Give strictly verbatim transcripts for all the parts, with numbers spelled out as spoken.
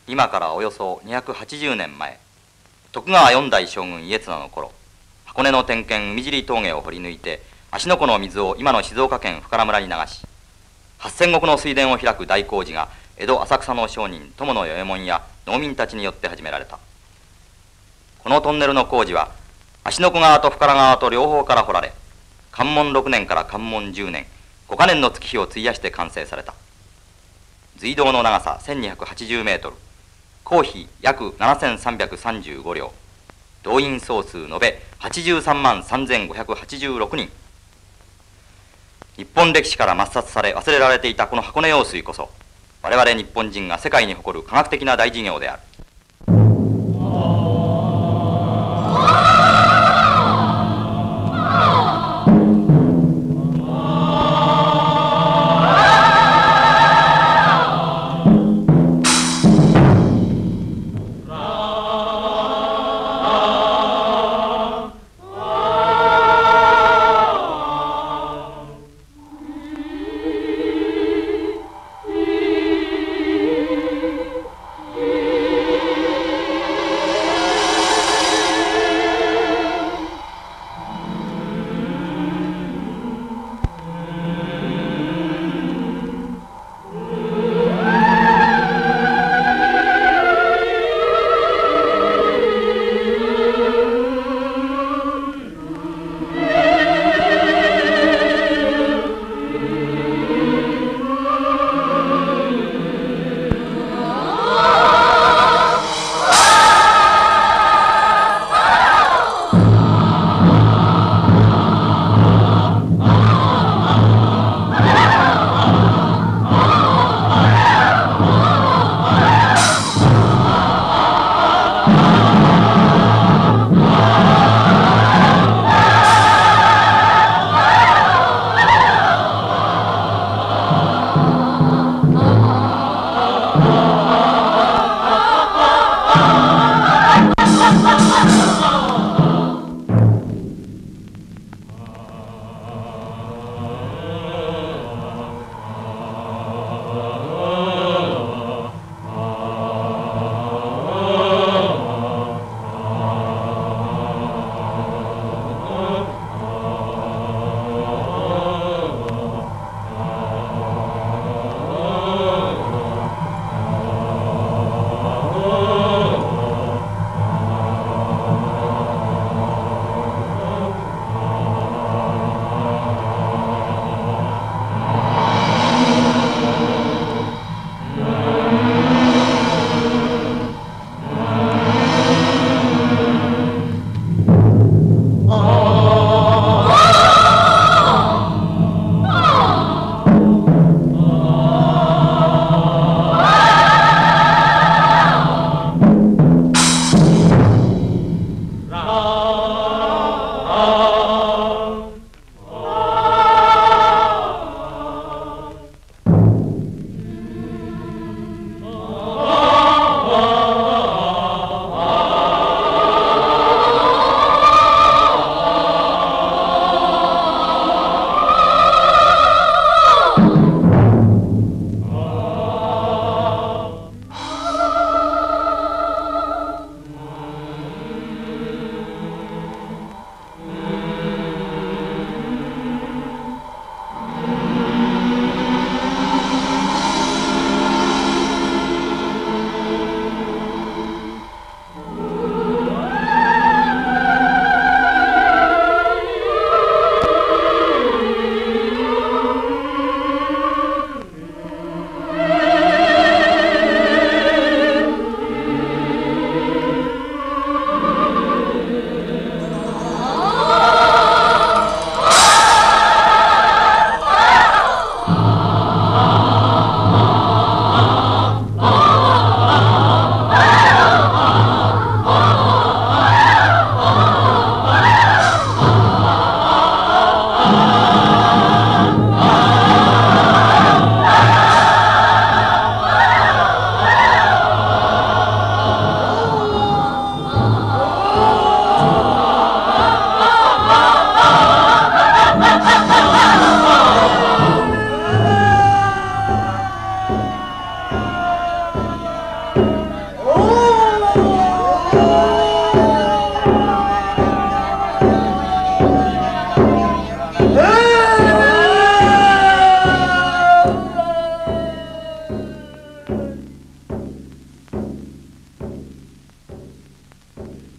今からおよそにひゃくはちじゅうねんまえ、徳川四代将軍家綱の頃、箱根の天巽海尻峠を掘り抜いて芦ノ湖の水を今の静岡県深良村に流し、八千石の水田を開く大工事が江戸浅草の商人友の与右衛門や農民たちによって始められた。このトンネルの工事は芦ノ湖側と深良側と両方から掘られ、関門ろくねんから関門じゅうねん、ごかねんの月日を費やして完成された。隧道の長させんにひゃくはちじゅうメートル、工費約ななせんさんびゃくさんじゅうご両、動員総数延べはちじゅうさんまんさんぜんごひゃくはちじゅうろくにん。日本歴史から抹殺され忘れられていたこの箱根用水こそ、我々日本人が世界に誇る科学的な大事業である。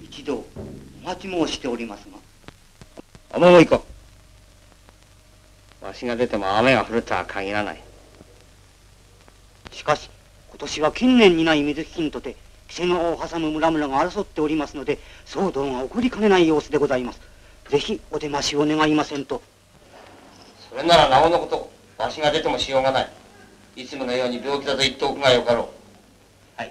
一度お待ち申しておりますが。 雨も行こう。わしが出ても雨が降るとは限らない。 しかし今年は近年にない水飢饉とて稀勢川を挟む村々が争っておりますので、騒動が起こりかねない様子でございます。ぜひお出ましを願いませんと。 それならなおのこと、わしが出てもしようがない。いつものように病気だと言っておくがよかろう。 はい。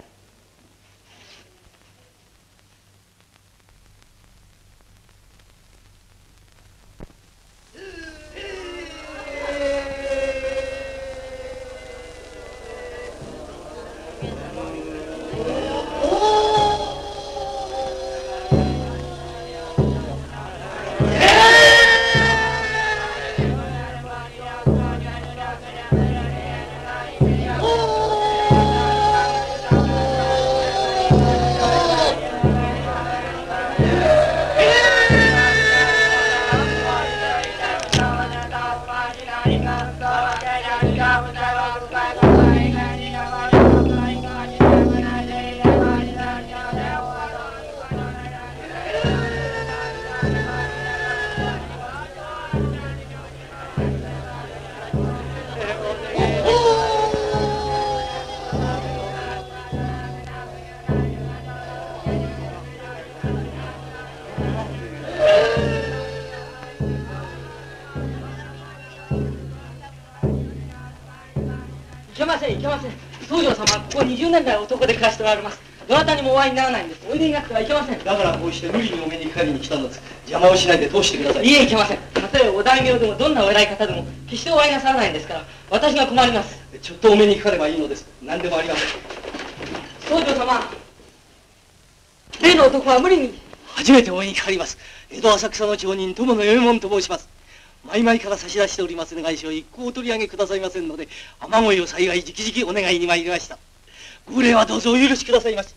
いけません、いけません。宗匠様はここにじゅうねん来男で暮らしておられます。どなたにもお会いにならないんです。おいでになってはいけません。 だからこうして無理にお目にかかりに来たのです。邪魔をしないで通してください。 いえ、いけません。たとえお大名でもどんなお偉い方でも決してお会いなさらないんですから、私が困ります。 ちょっとお目にかかればいいのです。何でもありません。 宗匠様、例の男は無理に。 初めてお目にかかります。江戸浅草の町人友の与右衛門と申します。前々から差し出しております願い書を一向お取り上げくださいませんので、雨乞いを幸い直々お願いに参りました。ご無礼はどうぞお許しくださいまし。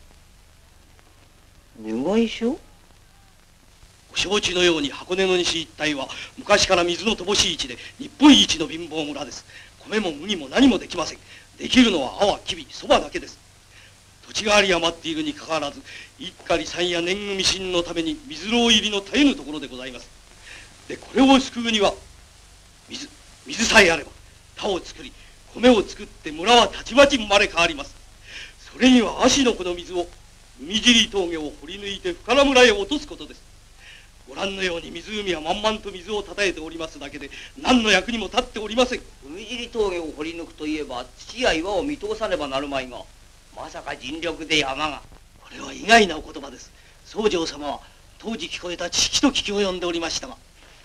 願い書？ ご承知のように箱根の西一帯は昔から水の乏しい地で日本一の貧乏村です。米も麦も何もできません。できるのは粟、きび、そばだけです。土地があり余っているにかかわらず、一家離散や年貢未進のために水牢入りの絶えぬところでございます。で、これを救うには水水さえあれば田を作り米を作って村はたちまち生まれ変わります。それには芦ノ湖の水を海尻峠を掘り抜いて深良村へ落とすことです。ご覧のように湖は満々と水をたたえておりますだけで何の役にも立っておりません。 海尻峠を掘り抜くといえば土や岩を見通さねばなるまいが、まさか尽力で山が。 これは意外なお言葉です。宗匠様は当時聞こえた知識と聞き及んでおりましたが、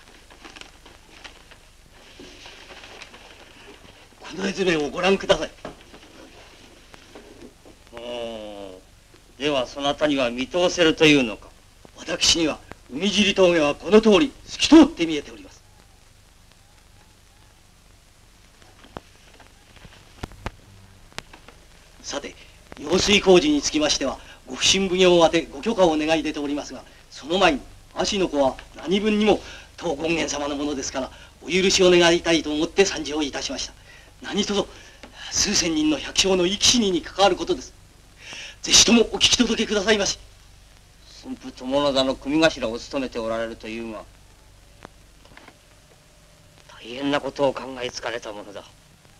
この絵図面をご覧ください。 ではそなたには見通せるというのか。 私には海尻峠はこの通り透き通って見えております。さて、用水工事につきましてはご不審奉行宛てご許可を願い出ておりますが、その前に芦ノ湖は何分にも当権現様のものですからお許しを願いたいと思って参上いたしました。何とぞ数千人の百姓の生き死にに関わることです。ぜひともお聞き届けくださいまし。 駿府友の座の組頭を務めておられるというが、大変なことを考えつかれたものだ。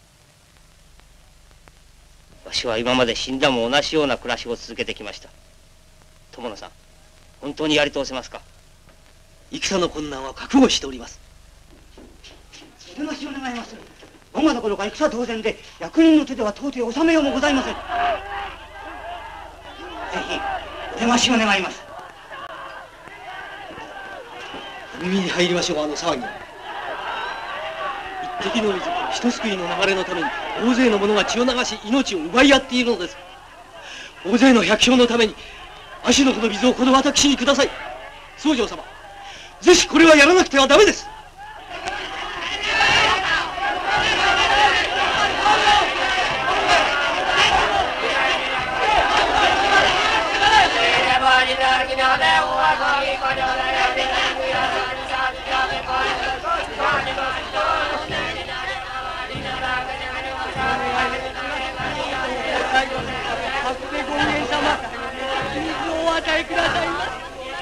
わしは今まで死んだも同じような暮らしを続けてきました。友野さん、本当にやり通せますか？ 戦の困難は覚悟しております。 お出ましを願います。我がどころか戦当然で役人の手では到底収めようもございません。ぜひお出ましを願います。 耳に入りましょう、あの騒ぎ。一滴の水、一救いの流れのために大勢の者が血を流し命を奪い合っているのです。大勢の百姓のために芦ノ湖の水をこの私にください。宗匠様、ぜひこれはやらなくてはダメです。 白手権現様、水をお与えくださいま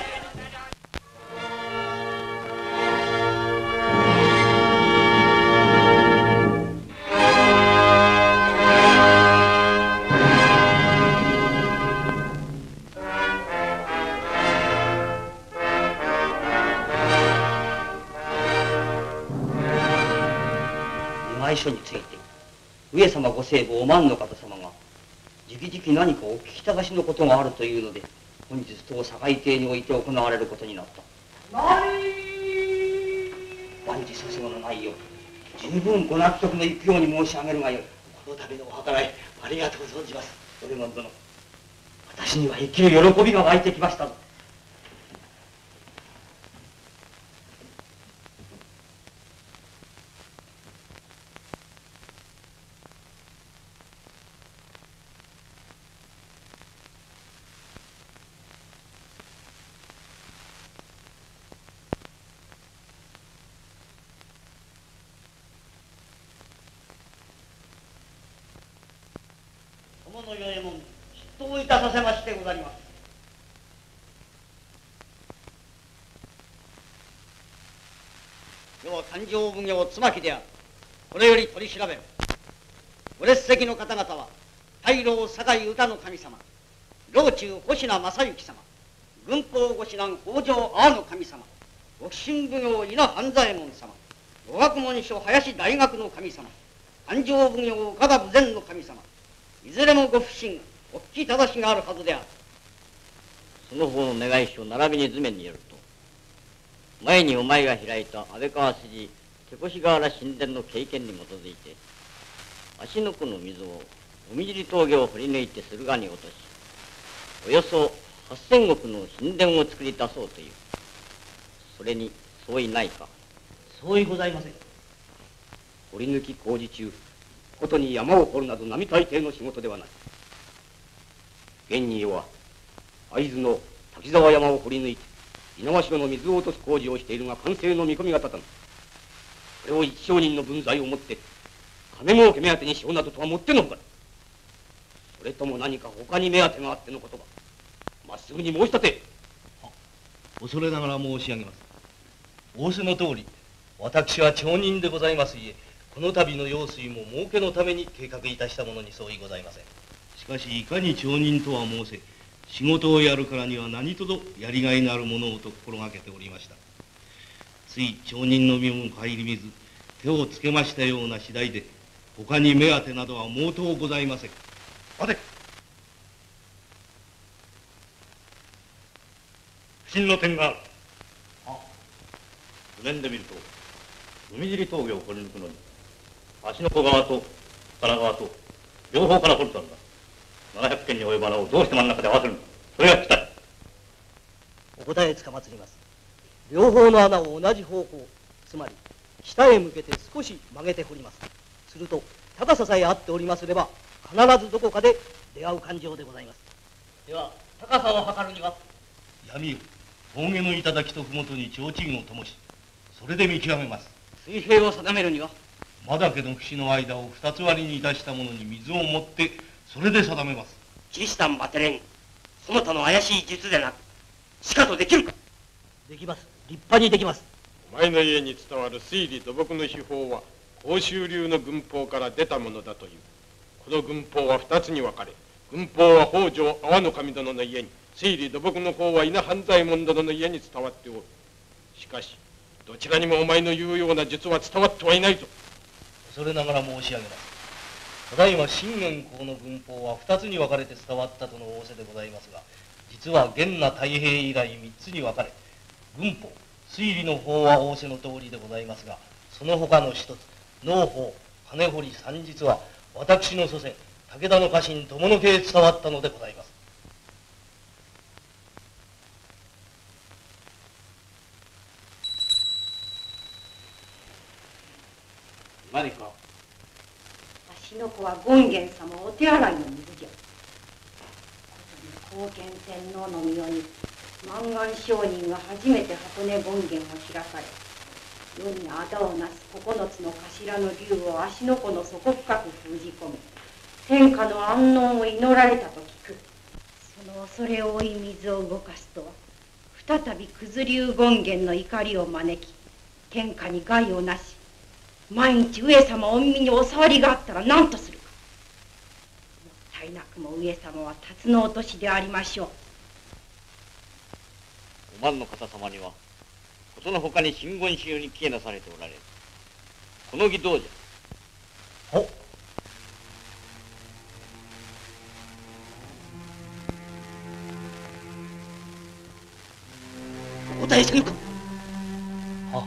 内緒について上様ご生母お万の方様がじきじき何かお聞きたがしのことがあるというので本日当堺邸において行われることになった。万事させものないよう十分ご納得のいくように申し上げるがよい。この度のお計らいありがとう存じます。オレモン殿、私には生きる喜びが湧いてきましたぞ。の与右衛門出頭いたさせましてございます。余は勘定奉行妻木である。これより取り調べる。ご列席の方々は大老堺歌の神様、老中星名正幸様、軍法ご指南北条阿の神様、ご寄進奉行稲半左衛門様、語学問所林大学の神様、勘定奉行岡田武前の神様、いずれもご不審お聞き正しがあるはずである。 その方の願い書並びに図面によると、前にお前が開いた安倍川筋手越河原神殿の経験に基づいて、芦ノ湖の水を海尻峠を掘り抜いて駿河に落とし、およそ八千石の神殿を作り出そうという。それに相違ないか。 相違ございません。掘り抜き工事中、ことに山を掘るなど並大抵の仕事ではない。現には会津の滝沢山を掘り抜いて猪苗代の水を落とす工事をしているが完成の見込みが立たぬ。これを一商人の分際をもって金儲け目当てにしようなどとはもってのほかだ。それとも何か他に目当てがあってのことか。まっすぐに申し立て。 恐れながら申し上げます。仰せの通り、私は町人でございますゆえ、この度の用水も儲けのために計画いたしたものに相違ございません。しかしいかに町人とは申せ、仕事をやるからには何とぞやりがいのあるものをと心がけておりました。つい町人の身も顧みず手をつけましたような次第で、他に目当てなどは毛頭ございません。待て。不審の点がある。 あ、図面で見ると海尻峠を掘り抜くのに芦ノ湖側と神奈川と両方から掘るとあるんだ。ななひゃくけんに及ぶ穴をどうして真ん中で合わせるのか、それが聞きたい。 お答えつかまつります。両方の穴を同じ方向、つまり下へ向けて少し曲げて掘ります。すると高ささえ合っておりますれば必ずどこかで出会う感情でございます。 では高さを測るには。 闇よ、峠の頂と麓に提灯を灯し、それで見極めます。 水平を定めるには。 間だけの節の間を二つ割りにいたしたものに水を持ってそれで定めます。 キリシタンバテレン、その他の怪しい術でなくしかとできるか。 できます。立派にできます。 お前の家に伝わる推理土木の秘法は甲州流の軍法から出たものだという。この軍法は二つに分かれ、軍法は北条阿波守殿の家に、推理土木の方は稲半左衛門殿の家に伝わっておる。しかしどちらにもお前の言うような術は伝わってはいないぞ。 恐れながら申し上げます。ただいま信玄公の軍法は二つに分かれて伝わったとの仰せでございますが、実は元那太平以来三つに分かれ、軍法推理の方は仰せの通りでございますが、その他の一つ農法金掘り三術は私の祖先武田の家臣友の家へ伝わったのでございます。 何か。 芦ノ湖は権現様お手洗いの水じゃ。後見天皇の御世に満願上人が初めて箱根権現を開かれ、世に仇をなす九つの頭の竜を芦ノ湖の底深く封じ込め、天下の安穏を祈られたと聞く。その恐れ多い水を動かすとは、再び九頭竜権現の怒りを招き、天下に害をなし、毎日上様御身にお触りがあったら何とするか。もったいなくも上様は辰の落としでありましょう。 お万の方様にはことのほかに真言宗に帰依なされておられる。この儀どうじゃ。 答えせぬか。 は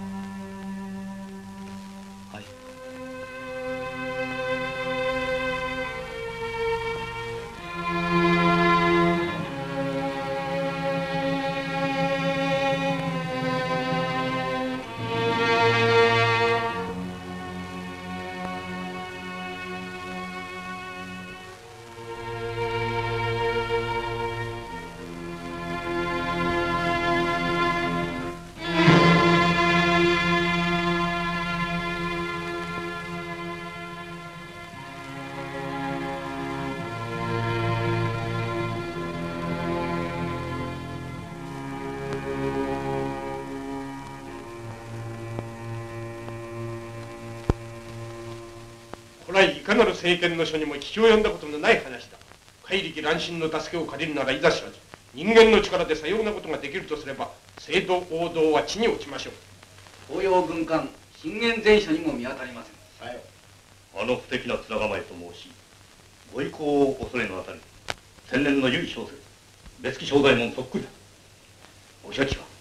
はい。 これはいかなる政権の書にも聞き及んだことのない話だ。怪力乱心の助けを借りるならいざ知らず、人間の力でさようなことができるとすれば、正道王道は地に落ちましょう。 東洋軍艦信玄全書にも見当たりません。 さよ。あの不敵な面構えと申し、ご意向を恐れのあたる千年の唯小説、別記正左衛門そっくりだ。ご処置は。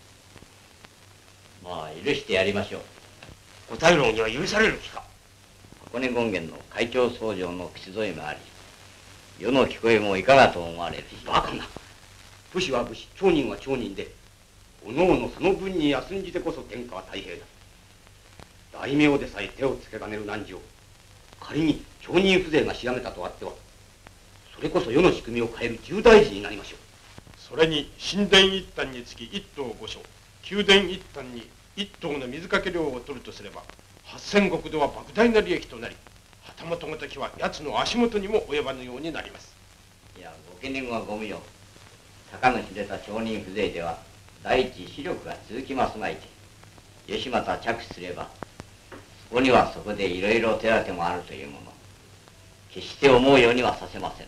まあ許してやりましょう。 ご大老には許される気か。 箱根権現の会長僧正の口添えもあり、世の聞こえもいかがと思われる。 バカな。武士は武士、町人は町人で、おのおのその分に休んじてこそ天下は太平だ。大名でさえ手をつけかねる難事を、仮に町人風情がしやめたとあっては、それこそ世の仕組みを変える重大事になりましょう。 それに神殿一反につき一頭五所、宮殿一反に一頭の水かけ量を取るとすれば、八千石では莫大な利益となり、旗本ごときは奴の足元にも及ばぬようになります。 いや、ご懸念はご無用。坂の知れた町人風情では、第一視力が続きますまいて、よしまた着手すれば、そこにはそこでいろいろ手当てもあるというもの。決して思うようにはさせません。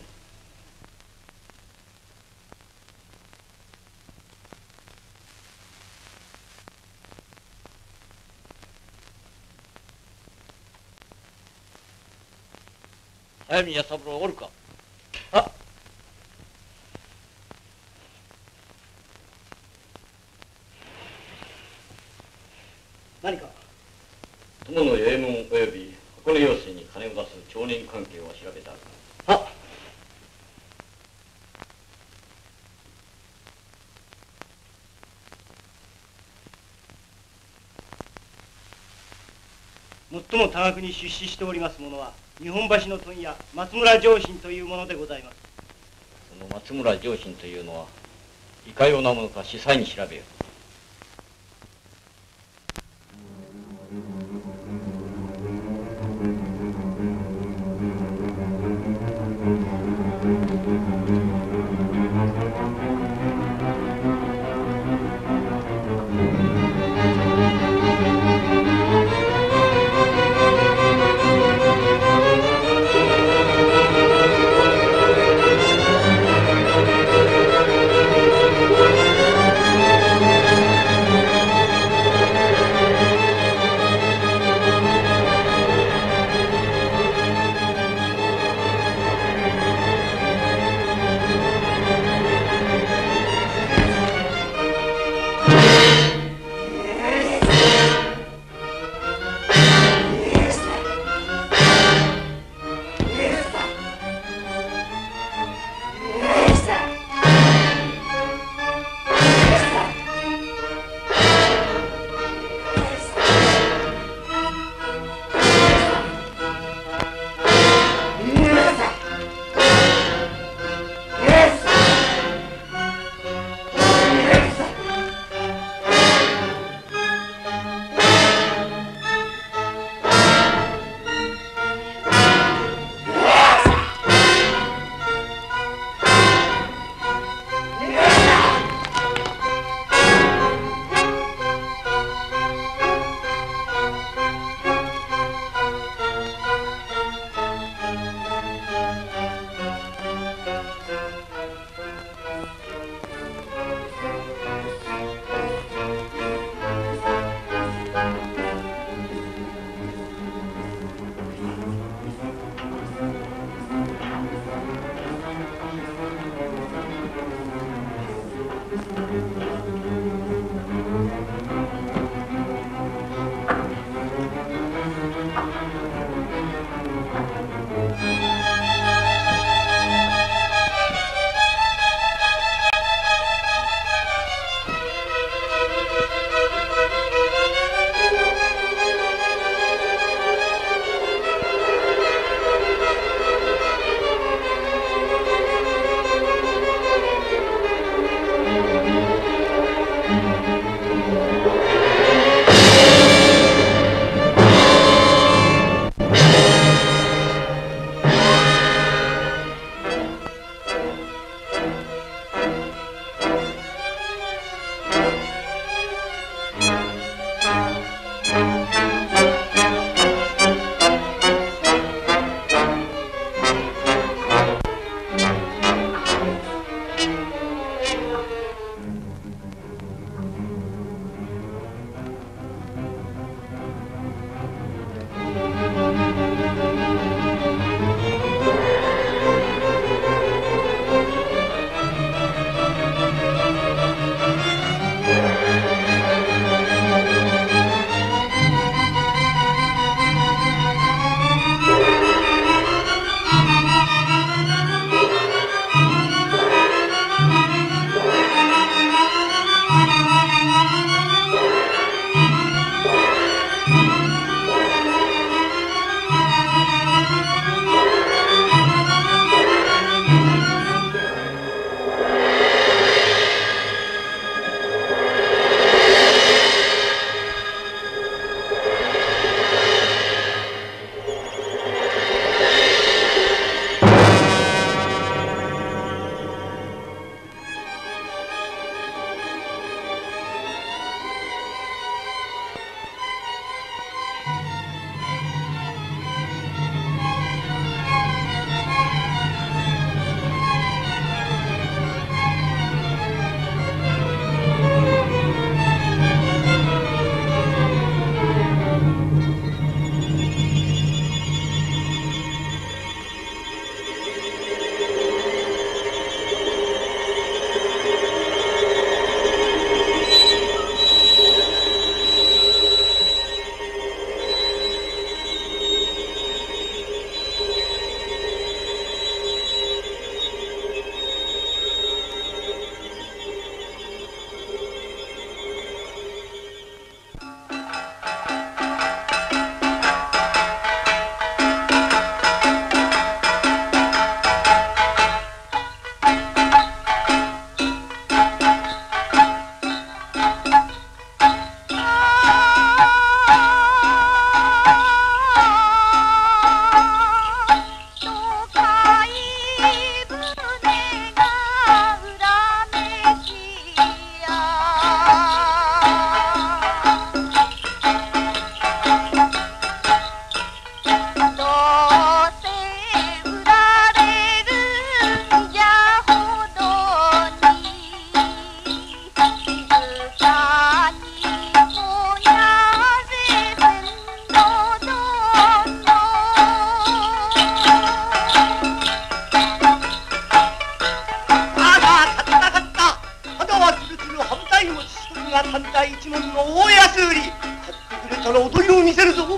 早見弥三郎おるか。 あ、 何か。 友の右衛門及び箱根要請に金を出す町人関係を調べた。 は最も多額に出資しておりますものは日本橋の問屋松村上信というものでございます。 その松村上信というのはいかようなものか司祭に調べよう。 「 くが単体一門の大安売り、買ってくれたら踊りを見せるぞ。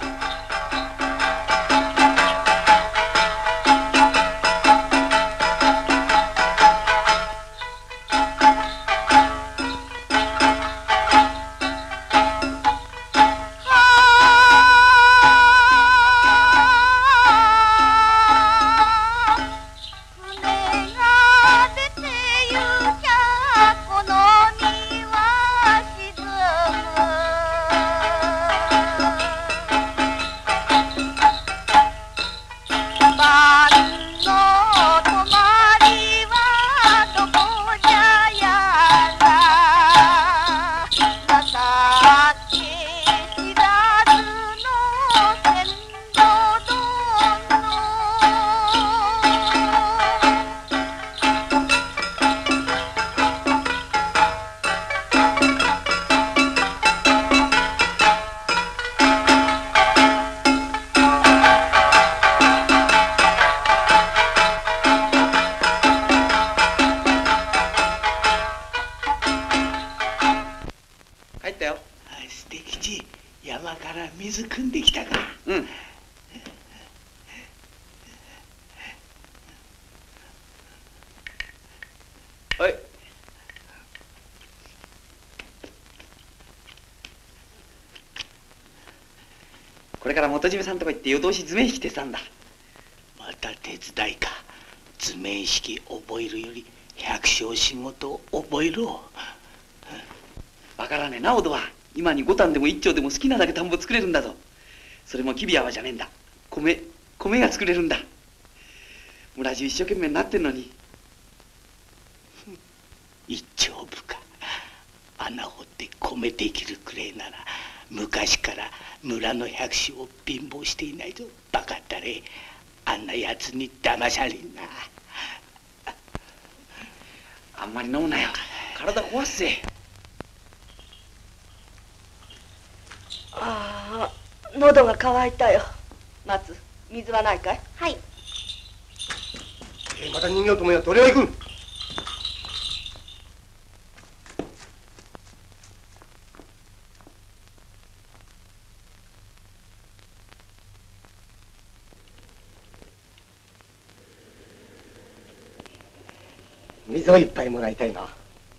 これから元締めさんとこ行って夜通し図面式手伝うんだ。 また手伝いか。図面式覚えるより百姓仕事を覚えろ。 わからねえな、おどは。今に五反でも一丁でも好きなだけ田んぼ作れるんだぞ。それもきび泡じゃねえんだ。米米が作れるんだ。村中一生懸命になってんのに。 一丁部か。穴掘って米できるくれえなら昔から村の百姓を貧乏していないぞ。バカったれ。あんなやつに騙されんな。 あんまり飲むなよ。体壊すぜ。 ああ、喉が渇いたよ。松、水はないかい？ はい。 えー、また人形ともやって俺は行く。水を一杯もらいたいな。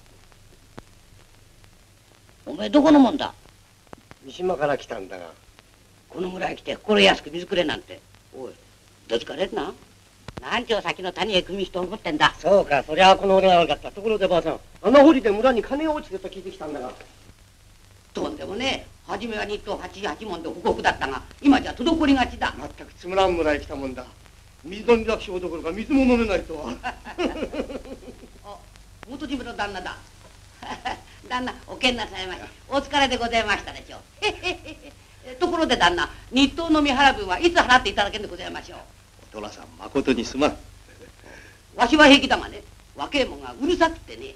お前どこのもんだ？ 三島から来たんだが。 このぐらい来て心安く水くれなんて。おい、どつかれんな。何丁先の谷へ組みして思ってんだ。 そうか、そりゃこの俺が悪かった。ところでばあさん、穴掘りで村に金が落ちてと聞いてきたんだが。 とんでもねえ。初めは日当はちじゅうはちもんで不国だったが、今じゃ滞りがちだ。 まったくつむらん村へ来たもんだ。水飲み楽勝どころか水も飲めないとは。 お、元締めの旦那だ。旦那、おけんなさいまし。お疲れでございましたでしょう。ところで旦那、日当の未払分はいつ払っていただけるんでございましょう。 お寅さん、まことにすまん。 わしは平気だがね、若えもんがうるさくってね。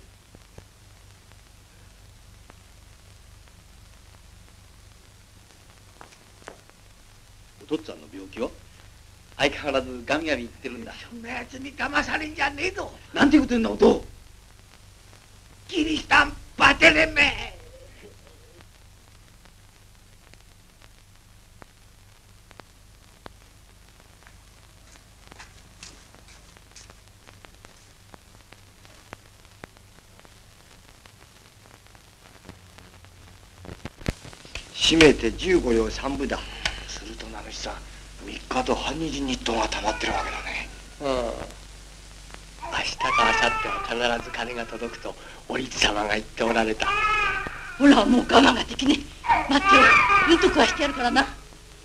お父っつぁんの病気は？ 相変わらずガミガミ言ってるんだ。 そんなやつに騙されんじゃねえぞ。 なんてこと言うんだ、お父。 キリシタンバテレメ。 締めて十五両三分だ。すると名主さん、三日と半日日当が溜まってるわけだね。 うん。明日か明後日は必ず金が届くとお律様が言っておられた。 ほら、もう我慢ができねえ。待ってよ、うんと食わしてやるからな。よ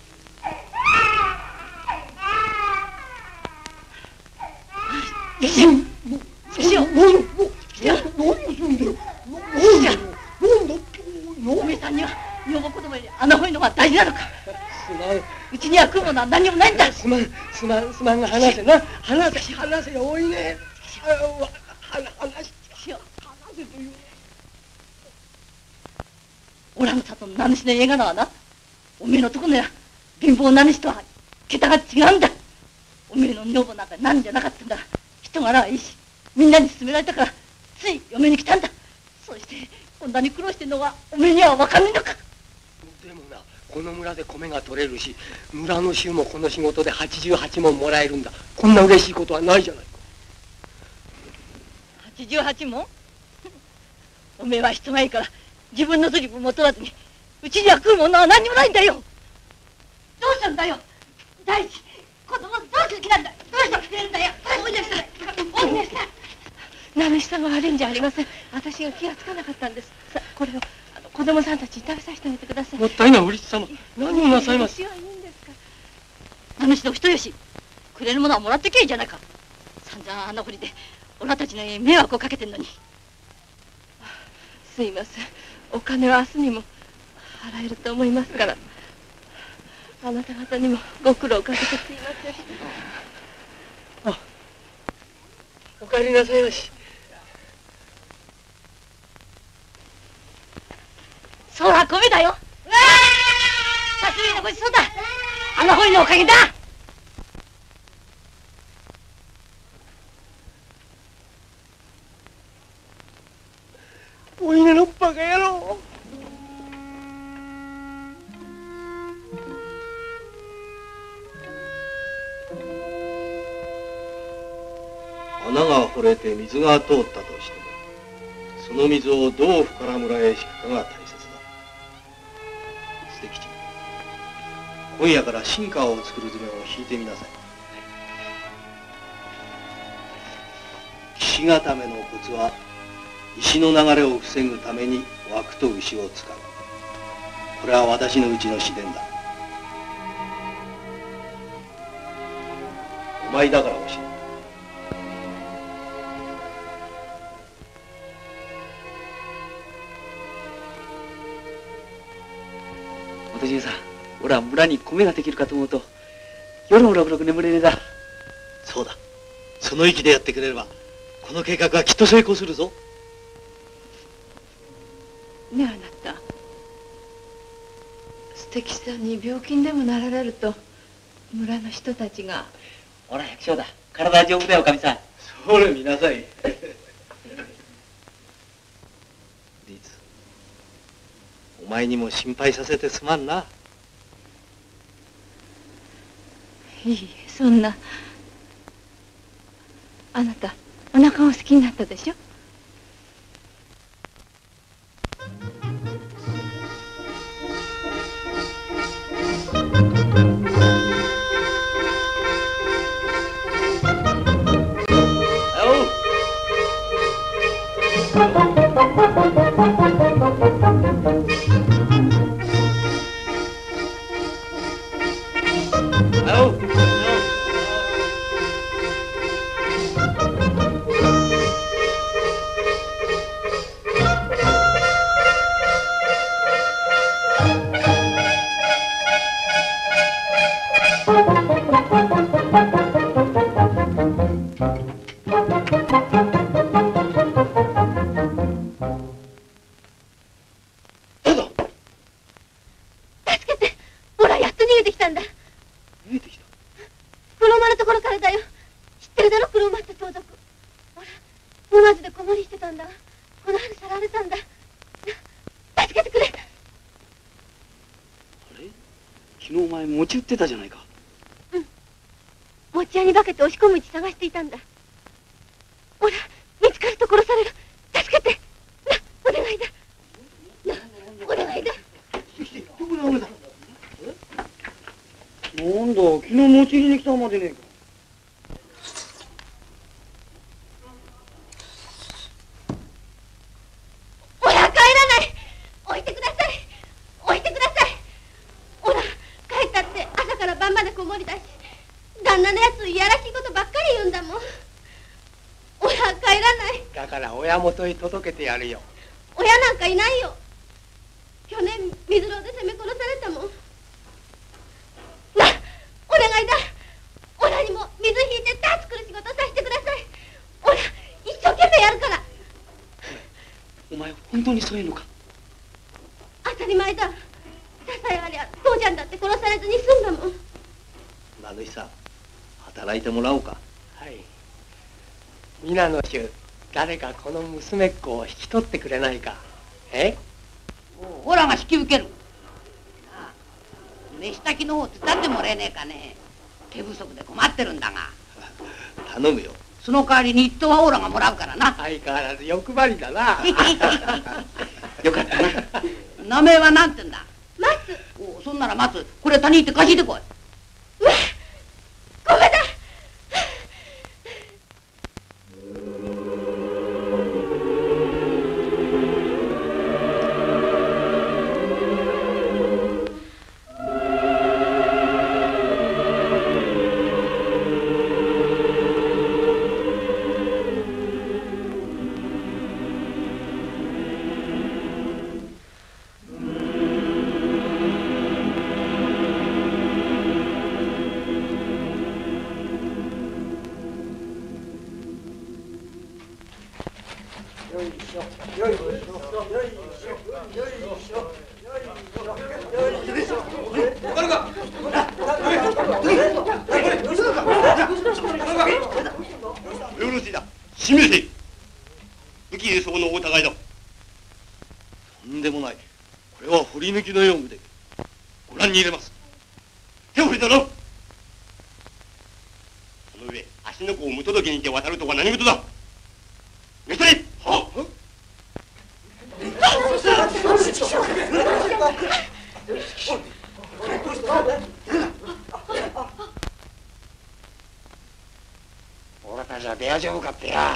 しよ。よしよ。よしよ。何すんだよ。よしよ。おめえさんには女房子供に穴掘りのが大事なのか。 すまん。 うちには食うものは何にもないんだ。 すまん、すまん、すまんが話せな。話せ、話せよ、おいね。話しよ。話せという。 おらの里の名主の映画のはな、おめえのとこのや貧乏名主とは桁が違うんだ。おめえの女房なんかなんじゃなかったんだ。人柄はいいし、みんなに勧められたからつい嫁に来たんだ。そしてこんなに苦労してんのはおめえには分かんないのか。 でもな、この村で米が取れるし、村の衆もこの仕事ではちじゅうはちもんもらえるんだ。こんな嬉しいことはないじゃないか。 はちじゅうはちもんおめえは人がいいから自分の取り分も取らずにうちには食うものは何にもないんだよ。どうしたんだよ第一、子供どうする気なんだ。どうしてくれるんだよ。おいでさん、おいでさん。名主さんが悪いんじゃありません。私が気がつかなかったんです。さあこれをあの子供さんたちに食べさせてあげてください。 もったいない、お律様。何をなさいます。 名主はいいんですか。名主の人よし、くれるものはもらってけいいじゃないか。散々あんなふりでおらたちの家に迷惑をかけてんのに。すいません、お金は明日にも払えると思いますから、あなた方にもご苦労をかけてすいません。 あ、お帰りなさいまし。 そら米だよ。刺身のごちそうだ。あの本のおかげだ。 お稲のバカ野郎。 穴が掘れて水が通ったとしても、その水をどう深良村へ引くかが大切だ。捨吉、今夜から新川を作る図面を引いてみなさい。岸固めのコツは、石の流れを防ぐために枠と牛を使う。これは私のうちの秘伝だ。お前だから教える。 元締さん、俺は村に米ができるかと思うと夜もろくろく眠れねえだ。 そうだ、その意気でやってくれればこの計画はきっと成功するぞ。 ねえあなた、素敵さんに病気にでもなられると村の人たちが。 ほら百姓だ、体丈夫だよおかみさん。 それ見なさい。リツ、お前にも心配させてすまんな。 いいえ、そんな。あなたお腹がお好きになったでしょ。 言ってたじゃないか。 うん。餅屋に化けて押し込むうち探していたんだ。ほら、見つかると殺される。助けて。な、お願いだ。な、お願いだ。 なんだ、昨日持ち入りに来たまでねえか。 ほら、帰らない。置いてください。置いてください。ほら、帰ったって朝から晩までこもりだし、旦那のやついやらしいことばっかり言うんだもん。ほら、帰らない。 だから親元へ届けてやるよ。 親なんかいないよ。去年水牢で攻め殺されたもん。な、お願いだ。オラにも水引いて田作る仕事させてください。オラ一生懸命やるから。 お前本当にそういうのか。 当たり前だ。田さえありゃ父ちゃんだって殺されずに済んだもん。 名主さん、働いてもらおうか。 はい。皆の衆、誰かこの娘っ子を引き取ってくれないか。 え？ オラが引き受ける。なあ、飯炊きの方手伝ってもらえねえかね。手不足で困ってるんだが。 頼むよ。 その代わり日当はオラがもらうからな。 相変わらず欲張りだな。 よかったな。 名前はなんてんだ？ 松。 おそんなら松、これ谷行って貸しでこい。 うわ、ごめんな。 俺たちは大丈夫かってや。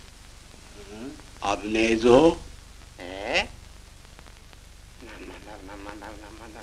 危ねえぞ。ええ？なんなんだなんなんだなんなんだ。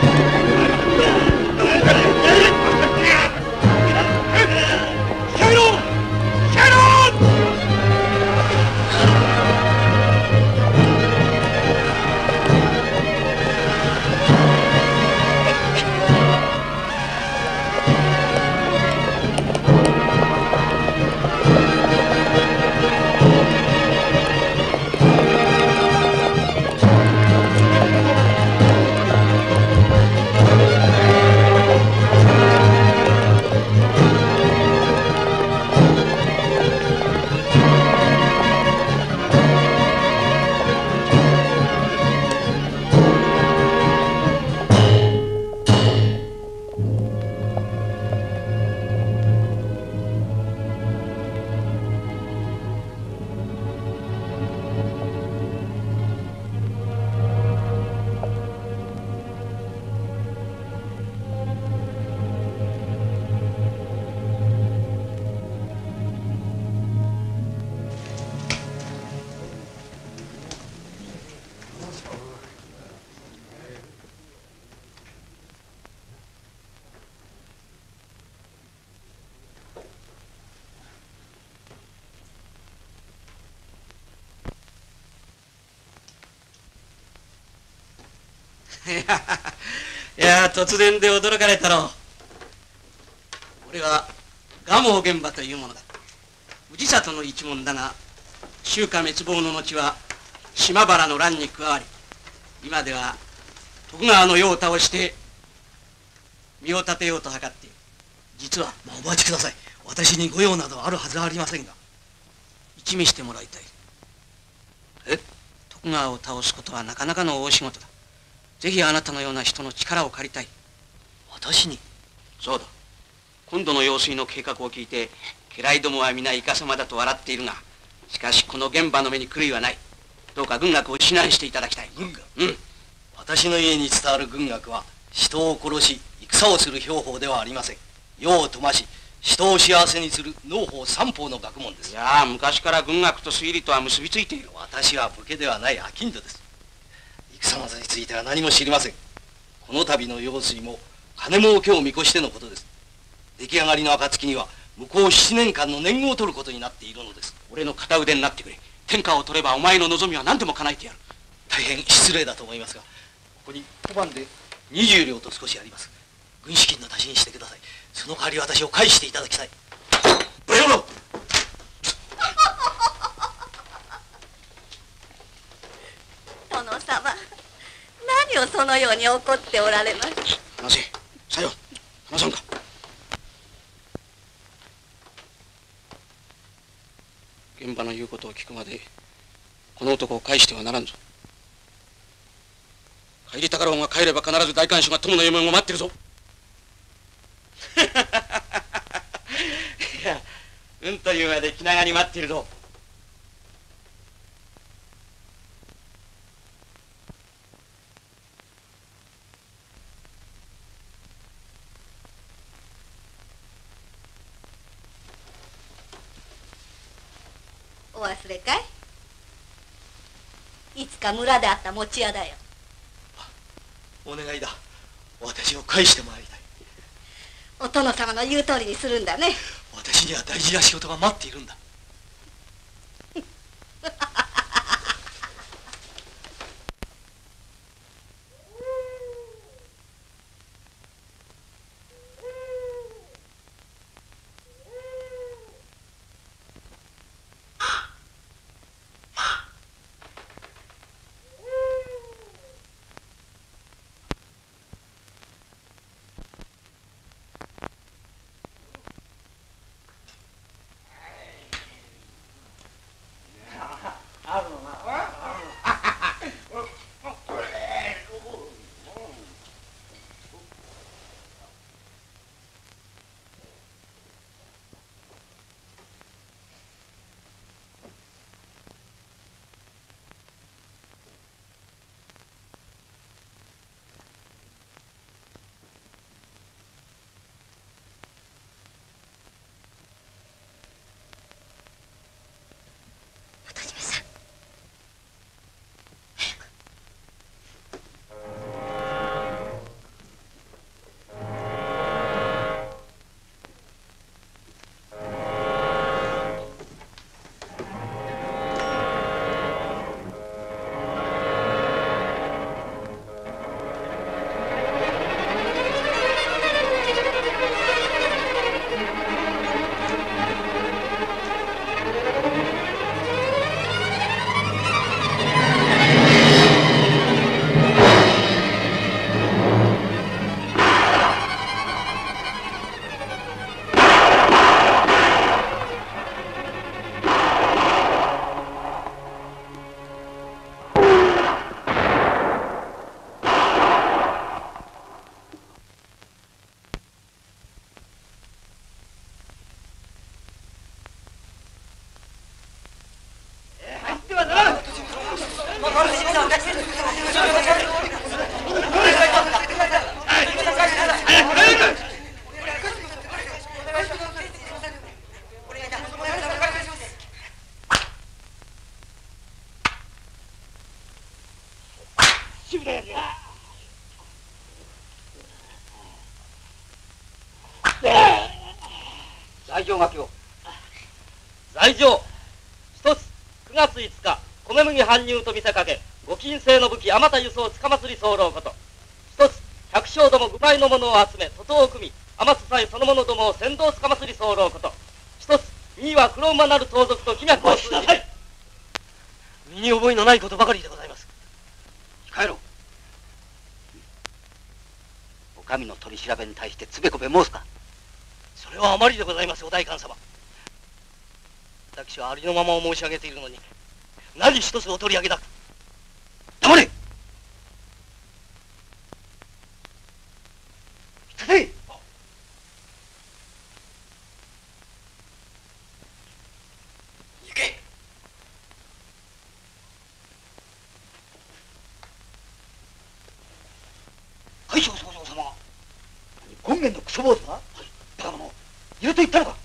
やめろ！ いや突然で驚かれたろう。俺は蒲生玄馬というものだ。氏里の一門だが、秋華滅亡の後は島原の乱に加わり、今では徳川の世を倒して身を立てようと図っている。実は、 まあ、お待ちください。私に御用などあるはずはありませんが。 一味してもらいたい。え徳川を倒すことはなかなかの大仕事だ。ぜひあなたのような人の力を借りたい。 私に？ そうだ。今度の用水の計画を聞いて、家来どもは皆イカ様だと笑っているが、しかしこの現場の目に狂いはない。どうか軍学を指南していただきたい。 軍学？ うん。 私の家に伝わる軍学は、人を殺し戦をする兵法ではありません。世を富まし人を幸せにする農法三法の学問です。 いやあ、昔から軍学と推理とは結びついている。 私は武家ではない商人です。戦技については何も知りません。この度の用水も金儲けを見越してのことです。出来上がりの暁には向こう七年間の年貢を取ることになっているのです。 俺の片腕になってくれ。天下を取ればお前の望みは何でも叶えてやる。 大変失礼だと思いますが、ここに小判でにじゅう両と少しあります。軍資金の足しにしてください。その代わり私を返していただきたい。ブレロ殿様、何をそのように怒っておられます。 話せ。さよ、話さんか。現場の言うことを聞くまでこの男を返してはならんぞ。帰りたかろうが帰れば必ず大官所が友の嫁を待ってるぞ。いや、うんというまで気長に待っているぞ。 お忘れかい？いつか村であった餅屋だよ。 お願いだ。私を返してもらいたい。 お殿様の言う通りにするんだね。 私には大事な仕事が待っているんだ。 罪状書きを。罪状一つ、くがついつか米麦搬入と見せかけご金製の武器あまた輸送つかまつり候こと百姓ども具合の者を集め徒党を組み天津さえその者どもを先導つかまつり候こと。一つ右は黒馬なる盗賊と気脈を通じて。身に覚えのないことばかりでございます。 帰ろう。お上の取り調べに対してつべこべ申すか。 それはあまりでございます、お代官様。私はありのままを申し上げているのに何一つお取り上げだ。 黙れ。立て。行け。大将総長様。権現のクソ坊主が、はい、バカ者いると言ったのか。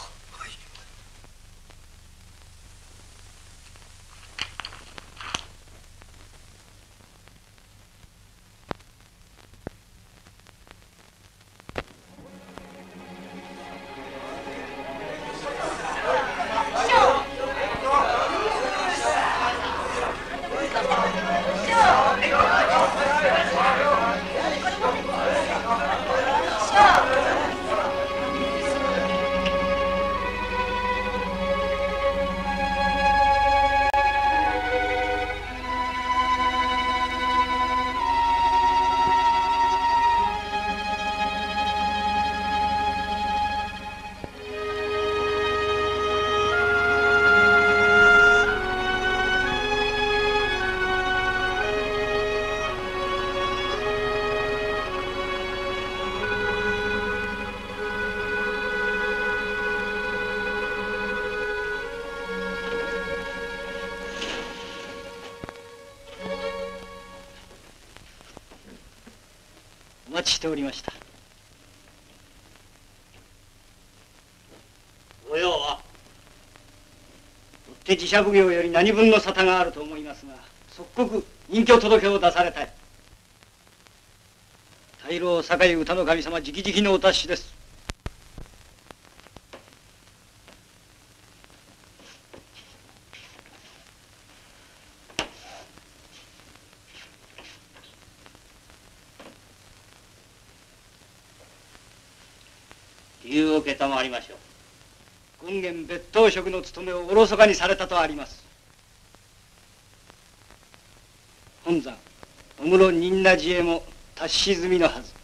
お待ちしておりました。 ご用は追って寺社奉行より何分の沙汰があると思いますが、即刻隠居届を出されたい。大老堺歌の神様直々のお達しです。理由を承りましょう。権現別当職の務めをおろそかにされたとあります。本山小室仁和寺へも達し済みのはず。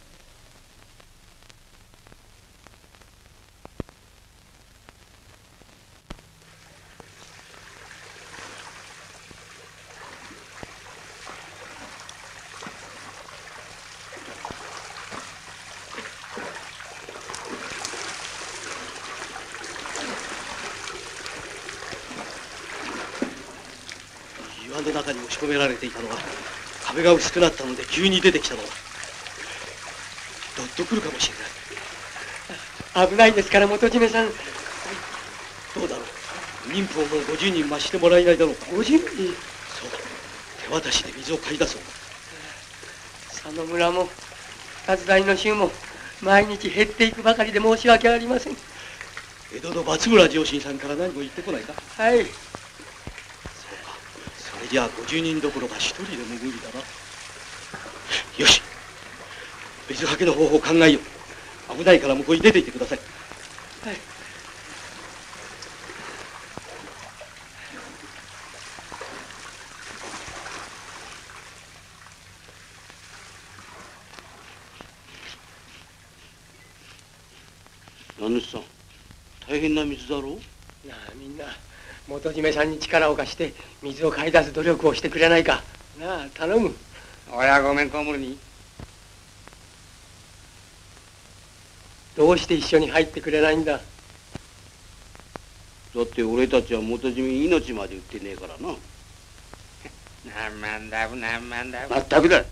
岩の中に押し込められていたのは壁が薄くなったので急に出てきたのだ。どっと来るかもしれない。 危ないですから元締さん。 どうだろう。民法もごじゅうにん増してもらえないだろうか。 ごじゅうにん。 そうだ。手渡しで水を買い出そう。 佐野村も二つ代の衆も毎日減っていくばかりで申し訳ありません。 江戸の松村上信さんから何も言ってこないか。 はい。 それじゃあごじゅうにんどころか一人でも無理だな。よし、水はけの方法を考えよう。危ないから向こうに出て行ってください。 はい。 名主さん、大変な水だろう。 なあ、みんな元締さんに力を貸して水を買い出す努力をしてくれないか。なあ、頼む。 おや、ごめんこむるに。 どうして一緒に入ってくれないんだ。 だって俺たちは元締め命まで売ってねえからな。 何万だぶ何万だぶ。 まったくだ。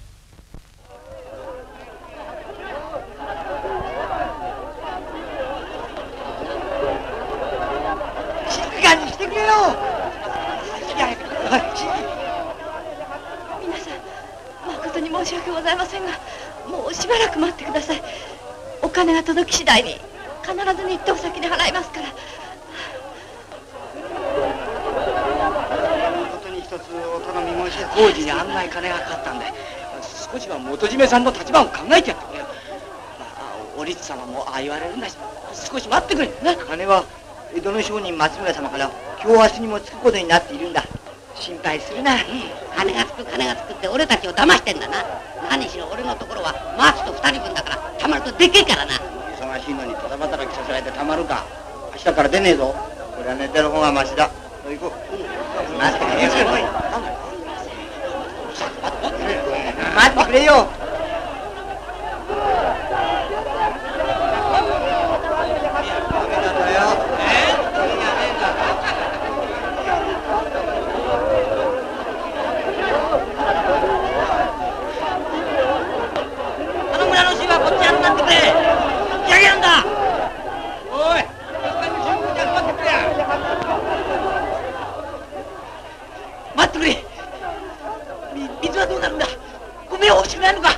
静かにしてくれよ。 皆さん誠に申し訳ございませんが、もうしばらく待ってください。お金が届き次第に必ずに行ってお先に払いますから。 ことに一つお頼み申し上げ、工事に案内金がかかったんで少しは元締めさんの立場を考えてやってくれよ。まあ、お律様もああ言われるんだし、少し待ってくれな。金は江戸の商人松村様から今日明日にも着くことになっているんだ。心配するな。うん、 金がつく金がつくって俺たちを騙してんだな。何しろ俺のところは松と二人分だからたまるとでけえからな。 忙しいのにただ働きさせられてたまるか。明日から出ねえぞ。これは寝てる方がマシだ。行こう。待ってくれよ。待ってくれよ。 あの村の衆はこっち集まってくれ。引き上げるんだ。 おい、待ってくれ。 待ってくれ。み水はどうなるんだ。米は欲しくないのか。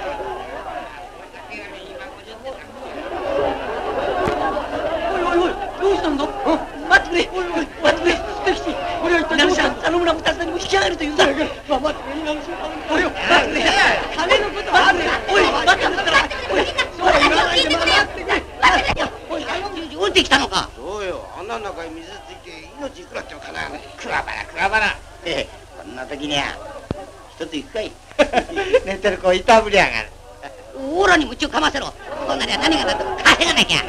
おいおいおい、どうしたんだ。待ってくれ。おいおい、待ってくれ。これは一体どうしたんだ。あの村もたつにも引き上げるというんだ。待ってくれ。待ってくれ。金のことはあるんだ。おい、待ってくれ。おい、そう言わないで待ってくれ。おい、降りてきたのか。 そうよ、穴の中に水ついて命いくらってもかなわない。くわばらくわばら。 ええ、こんな時には一つ行くかい。寝てる子いたぶりやがる。 オーラに夢中かませろ。こんなには何がなっても稼がなきゃ。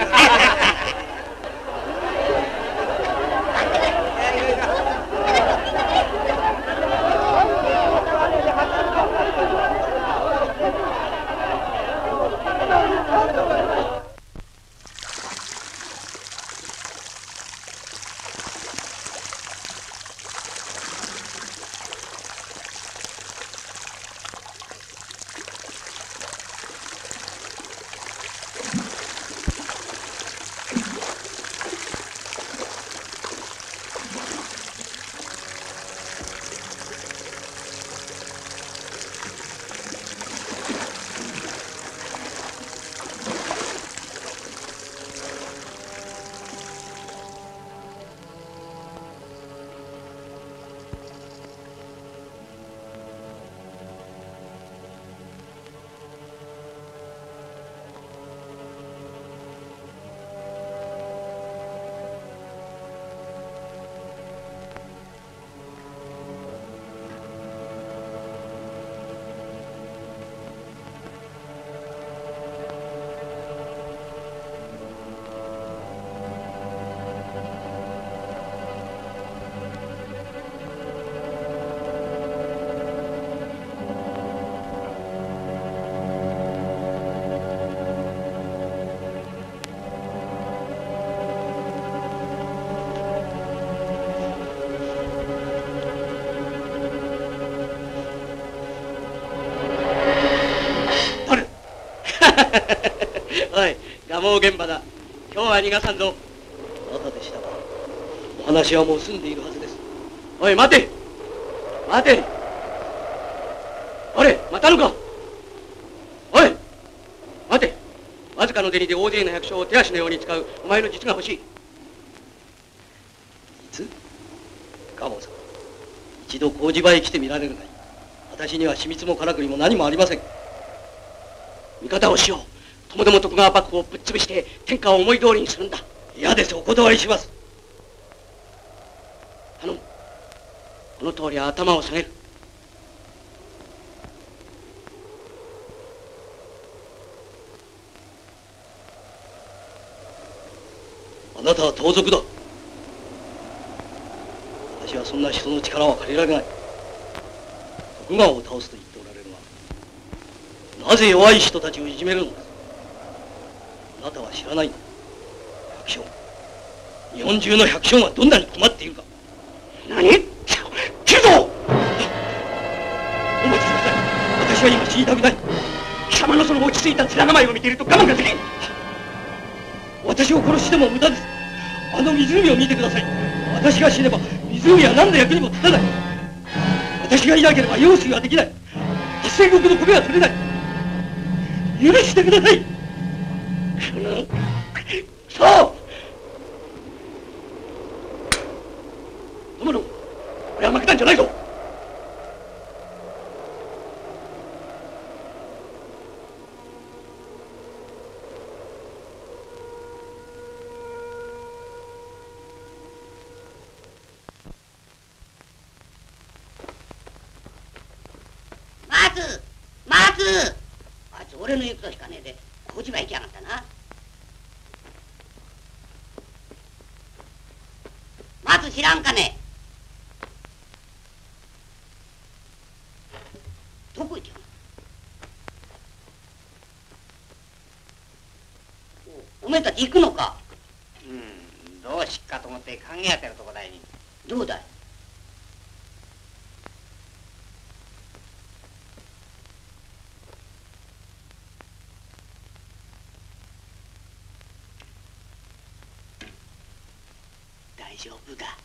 おい、蒲生現場だ。今日は逃がさんぞ。まだでしたが、お話はもう済んでいるはずです。おい、待て待て。あれ、またのか。おい、待て。わずかの銭で大勢の百姓を手足のように使うお前の実が欲しい。実？蒲生さん、一度工事場へ来てみられるがいい。私には秘密もからくりも何もありません。味方をしよう。ともども徳川幕府をぶっ潰して天下を思い通りにするんだ。嫌です、お断りします。頼む。この通りは頭を下げる。あなたは盗賊だ。私はそんな人の力は借りられない。徳川を倒すと言っておられるが、なぜ弱い人たちをいじめるのです。あなたは知らないの。百姓、日本中の百姓がどんなに困っているか。何？切るぞ！お待ちください。私は今死にたくない。貴様のその落ち着いた面構えを見ていると我慢ができん。私を殺しても無駄です。あの湖を見てください。私が死ねば湖は何の役にも立たない。私がいなければ用水はできない。八千石の米は取れない。許してください。そう友野、俺は負けたんじゃないぞ。 あいつ俺の言うことしかねえで小島行きやがったな。松知らんかね。どこ行きやがった。お, おめえたち行くのか。うんどうしっかと思って考えてるとこだいに。どうだい。 大丈夫か。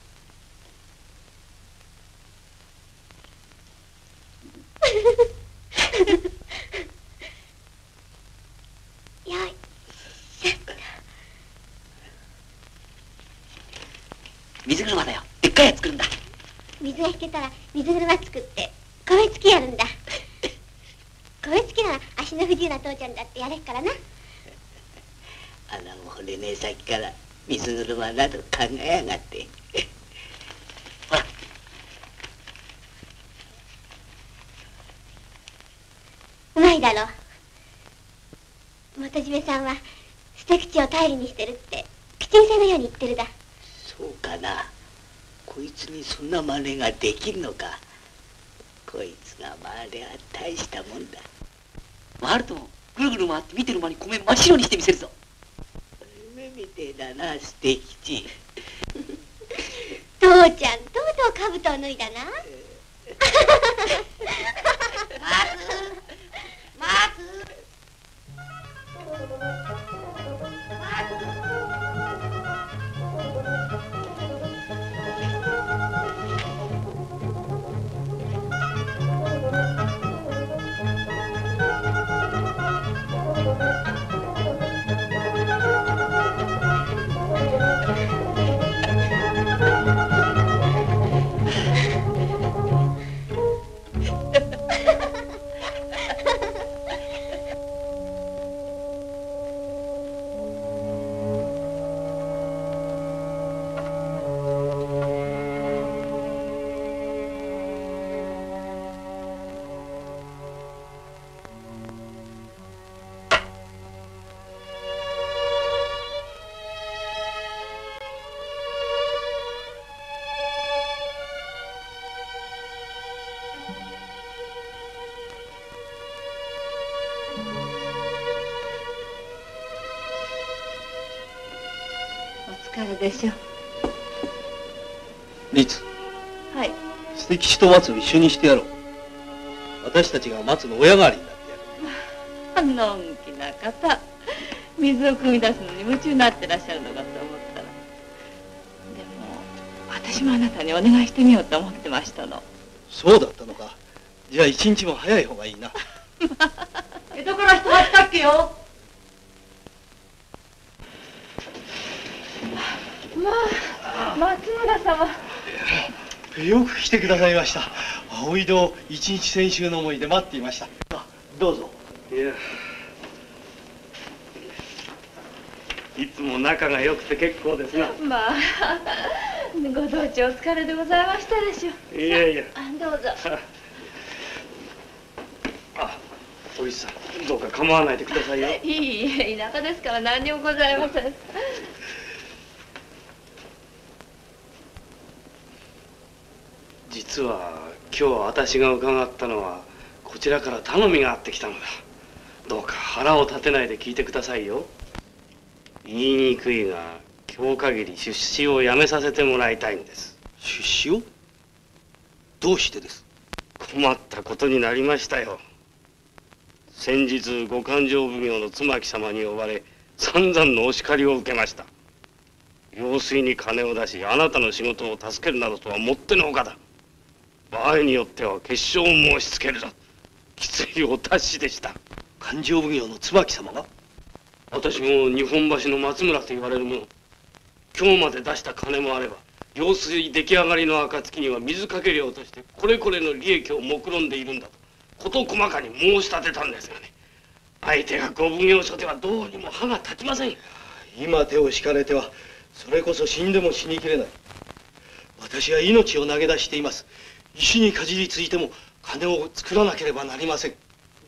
よいしょ。 水車だよ。でっかいやつ作るんだ。 水が引けたら水車作って米つきやるんだ。米つきなら足の不自由な父ちゃんだってやれっからな。 穴も掘れねえ先から水車など考えやがって。 うまいだろう。元締めさんは捨て口を頼りにしてるって口癖のように言ってるだ。 そうかな。こいつにそんな真似ができるのか。こいつが回れは大したもんだ。 回るとぐるぐる回って見てる間に米真っ白にしてみせるぞ。 夢みてえだな捨て吉。 父ちゃんとうとう兜を脱いだな。 お疲れでしょ。 律、 はい。 捨て吉と松を一緒にしてやろう。私たちが松の親代わりになってやる。 のんきな方。水を汲み出すのに夢中になってらっしゃるのかと思ったら。でも私もあなたにお願いしてみようと思ってましたの。 そうだったのか。じゃあ一日も早い方がいいな。 江戸から人が来たっけよ。 まあ、松村様。 よく来てくださいました。青井戸一日先週の思いで待っていました。どうぞ。 いや、いつも仲が良くて結構ですな。 まあ、ご道中お疲れでございましたでしょう。 いやいや。 どうぞ。 あ、おじさん、どうか構わないでくださいよ。 いいえ、田舎ですから何にもございません。 実は今日私が伺ったのはこちらから頼みがあってきたのだ。どうか腹を立てないで聞いてくださいよ。言いにくいが今日限り出資をやめさせてもらいたいんです。 出資を？どうしてです？ 困ったことになりましたよ。先日ご勘定奉行の妻木様に呼ばれ散々のお叱りを受けました。用水に金を出しあなたの仕事を助けるなどとはもってのほかだ。場合によっては決勝を申しつけるぞ。きついお達しでした。 勘定奉行の椿様が？ 私も日本橋の松村と言われる者、今日まで出した金もあれば用水出来上がりの暁には水かけ料としてこれこれの利益を目論んでいるんだと事細かに申し立てたんですがね、相手がご奉行所ではどうにも歯が立ちません。 今手を敷かれてはそれこそ死んでも死にきれない。私は命を投げ出しています。石にかじりついても金を作らなければなりません。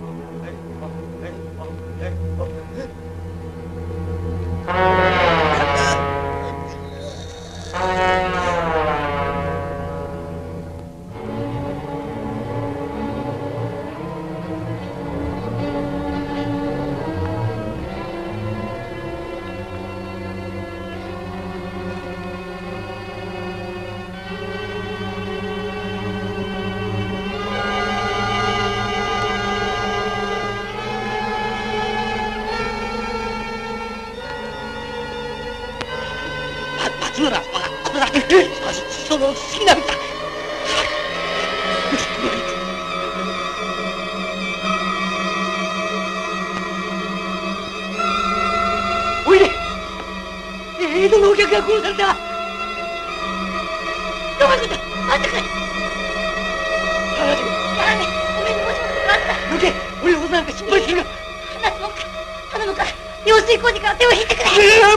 松村、その好きなみたい。おいで、江戸のお客が殺された。どういうこと？待ってくれ。離れてくれ。やらねえ。おめえにもしものことあった。抜け。俺のことなんか心配するな。 話すもんか。頼むから用水工事から手を引いてくれ。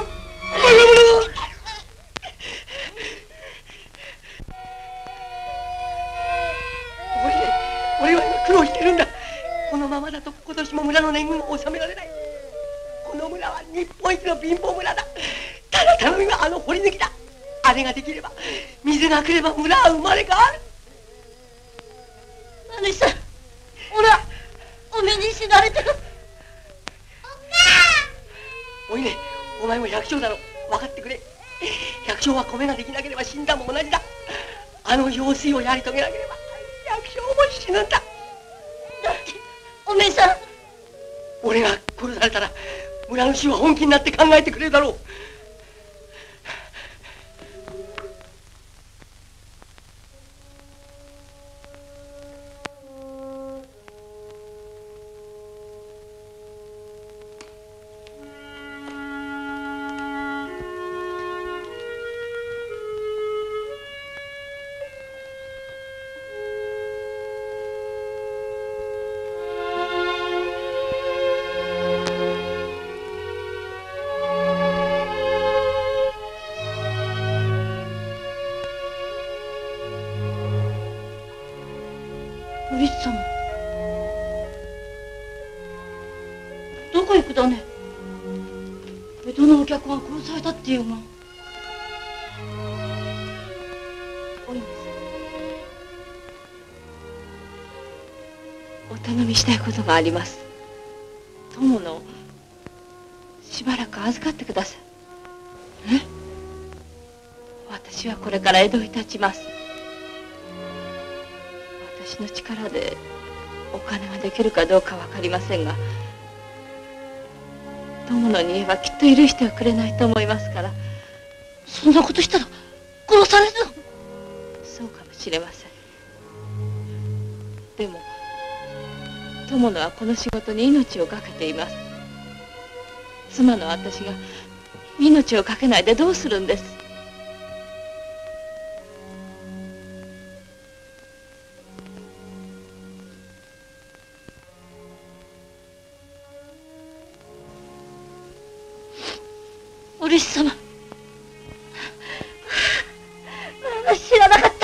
俺は今苦労してるんだ。このままだと今年も村の年貢を納められない。この村は日本一の貧乏村だ。ただ頼みはあの掘り抜きだ。あれができれば水が来れば村は生まれ変わる。 何さん、ほらお目に死なれてる。 おいね、お前も百姓だろ。分かってくれ。百姓は米ができなければ死んだも同じだ。あの用水をやり遂げなければ百姓も死ぬんだ。 おめえさん、 俺が殺されたら村主は本気になって考えてくれるだろう。 お律様、どこ行くだね。江戸のお客が殺されたっていうが。お稲さん、お頼みしたいことがあります。友のしばらく預かってください。え？私はこれから江戸に立ちます。私の力でお金ができるかどうかわかりませんが、友のに言えばきっと許してはくれないと思いますから。そんなことしたら殺されるの。そうかもしれません。でも友のはこの仕事に命を懸けています。妻の私が命を懸けないでどうするんです。お律様、知らなかった。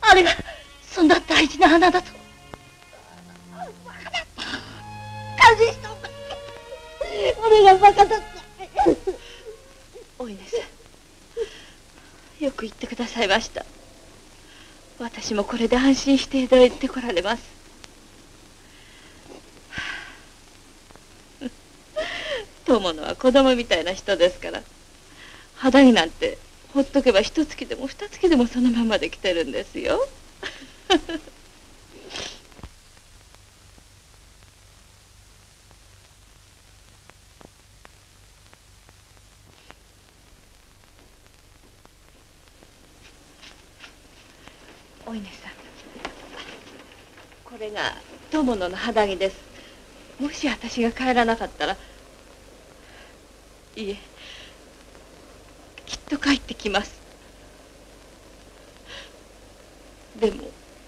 あれがそんな大事な花だと。感心した。俺がバカだった。お稲さん、よく言ってくださいました。私もこれで安心して江戸へ行ってこられます。友のは子供みたいな人ですから、肌着なんてほっとけば一月でも二月でもそのままで来てるんですよ。お稲さん、これが友野の肌着です。もし私が帰らなかったら、いえ、きっと帰ってきます。でも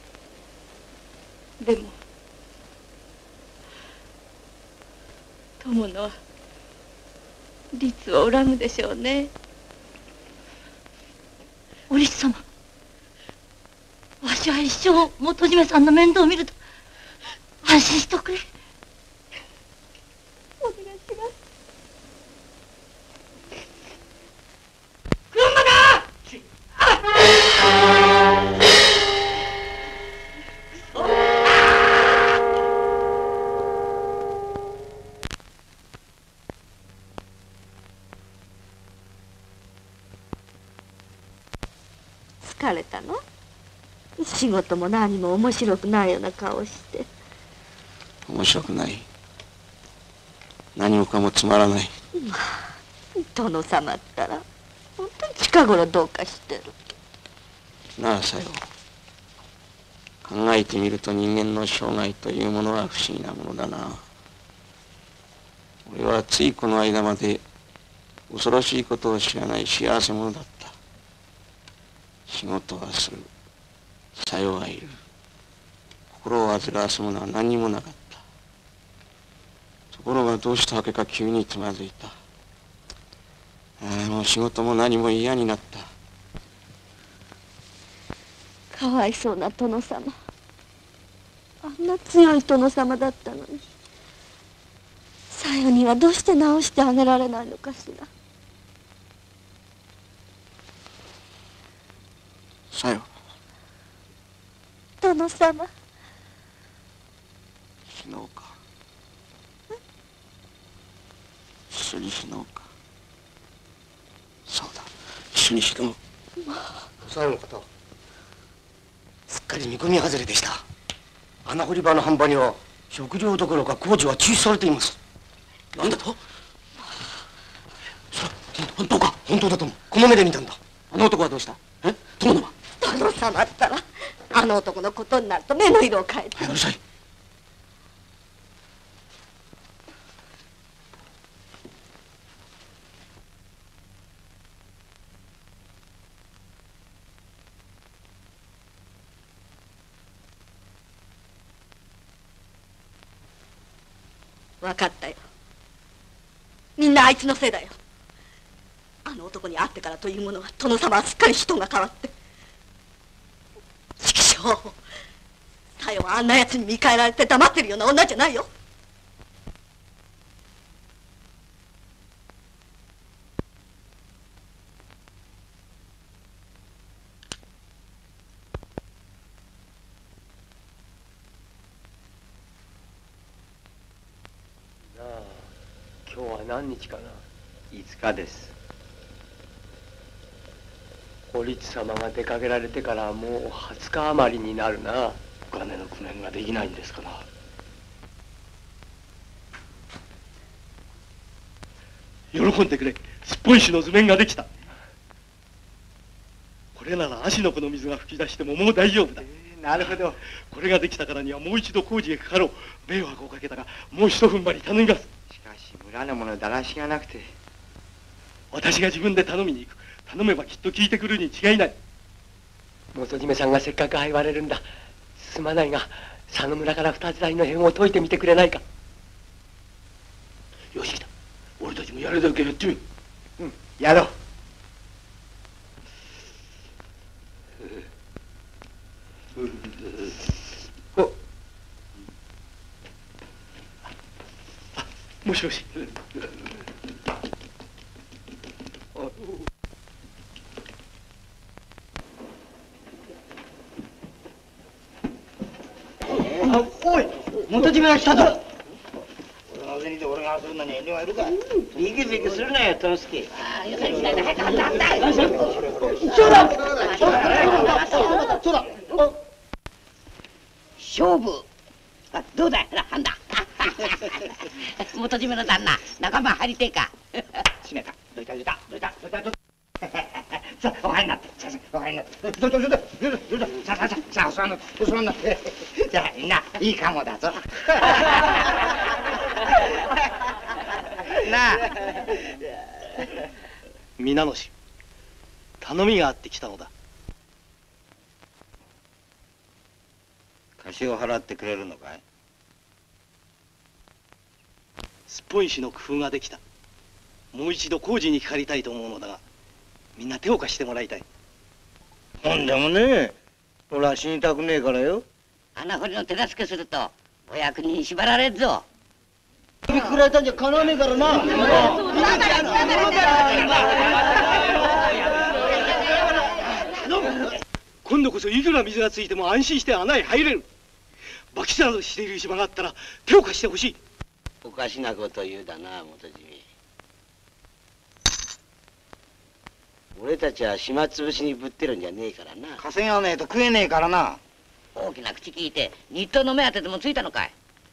でも友野は律を恨むでしょうね。お律様、わしは一生元締さんの面倒を見ると安心しておくれ。お願いします。車だ！疲れたの？仕事も何も面白くないような顔して。 面白くない。何もかもつまらない。 まあ、殿様ったら本当に近頃どうかしてる。 なあさよ、考えてみると人間の生涯というものは不思議なものだな。俺はついこの間まで恐ろしいことを知らない幸せ者だった。仕事はする、さよはいる、心を煩わすものは何にもなかった。ところがどうしたわけか急につまずいた。ああ、もう仕事も何も嫌になった。 かわいそうな殿様。あんな強い殿様だったのに、さよにはどうして直してあげられないのかしら。 さよ、 殿様、 死のうか。一緒に死のうか。そうだ、一緒に死のう。 さよの方、すっかり見込み外れでした。穴掘り場の飯場には食料どころか工事は中止されています。なんだと？それ本当か？本当だとも。この目で見たんだ。あの男はどうした？え？殿のは？ 殿様ったらあの男のことになると目の色を変えて。 うるさい。 分かったよ。みんなあいつのせいだよ。あの男に会ってからというものは殿様はすっかり人が変わって。畜生、 さよはあんな奴に見返られて黙ってるような女じゃないよ。 今日は何日かな。 いつかです。 お律様が出かけられてからもうはつか余りになるな。 お金の工面ができないんですかな。 喜んでくれ。すっぽん石の図面ができた。これなら芦ノ湖の水が噴き出してももう大丈夫だ。 えー、なるほど。 これができたからにはもう一度工事へかかろう。迷惑をかけたがもう一踏ん張り頼みます。 しかし村の者だらしがなくて。 私が自分で頼みに行く。頼めばきっと聞いてくるに違いない。 元締めさんがせっかく言われるんだ。すまないが佐野村から二つ台の辺を解いてみてくれないか。 よし来た。俺たちもやるだけやってみる。 うん、やろう。 おあ、もしもし。 あ、おい、元締めが来たぞ。俺が銭で俺がするのに遠慮がいるか。ビクビクするなよ、トロスケ。ああ、よさにしないで早くあんたあんた。そうだ。そうだ。 勝負。あ、どうだい、ほら、はんだ。元締めの旦那、仲間入りてえか。 閉めた。どいたどいたどいたどいたどいた。さあ、お入りになって。さあ、お入りになって。どいたどいたどいた。さあさあさあ、さあ、お座りになって。お座りになって。じゃあ、みんな、いいかもだぞ。 なあ。皆の衆、頼みがあって来たのだ。 貸しを払ってくれるのかい。 すっぽん石の工夫ができた。もう一度工事にかかりたいと思うのだが、みんな手を貸してもらいたい。 ほんでもね、俺は死にたくねえからよ。 穴掘りの手助けするとお役人に縛られるぞ。 首くられたんじゃかなわねえからな。 今度こそいくら水がついても安心して穴へ入れる。バキなどしている島があったら手を貸してほしい。 おかしなこと言うだな、元締め。俺たちは暇つぶしにぶってるんじゃねえからな。 稼がねえと食えねえからな。 大きな口聞いて日当の目当てでもついたのかい。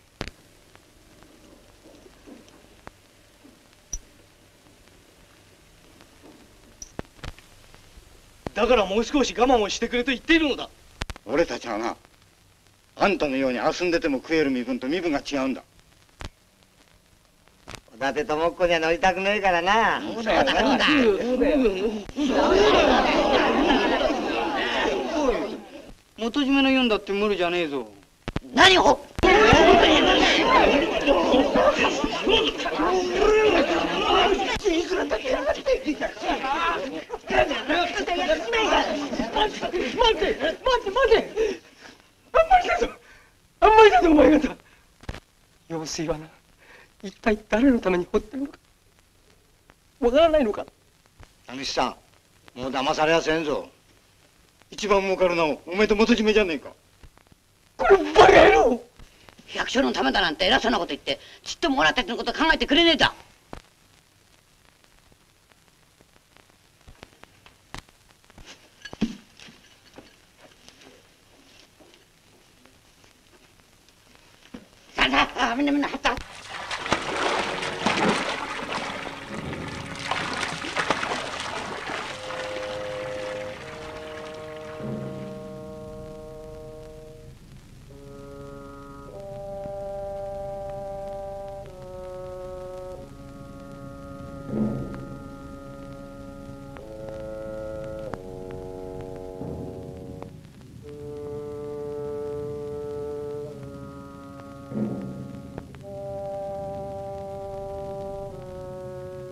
だからもう少し我慢をしてくれと言っているのだ。 俺たちはな、あんたのように遊んでても食える身分と身分が違うんだ。 おだてともっこには乗りたくねえからな。 そうだそうだ。 元締めの言うんだって無理じゃねえぞ。 何を。 待て待て待て待て。あんまりだぞあんまりだぞお前方。用水はな、一体誰のために掘ってるのかわからないのか。 谷さん、もう騙されやせんぞ。一番儲かるのはお前と元締めじゃねえか。 これバカ野郎。 百姓のためだなんて偉そうなこと言ってちっとも俺たちのこと考えてくれねえだ。さあさあ、みんなみんなはった。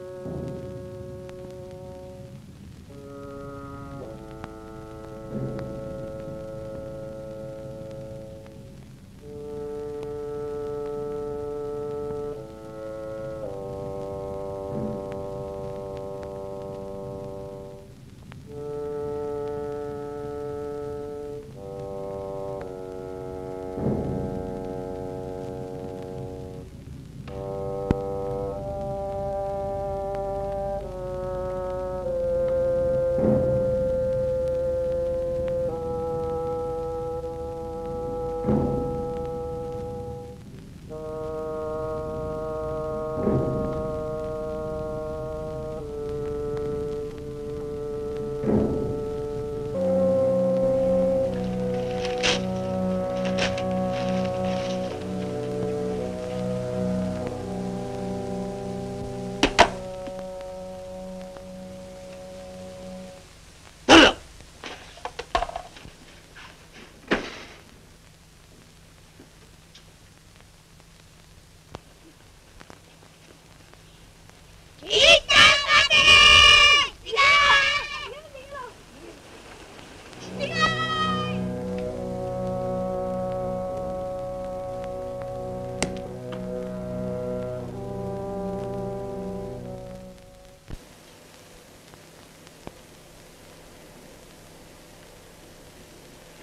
うん。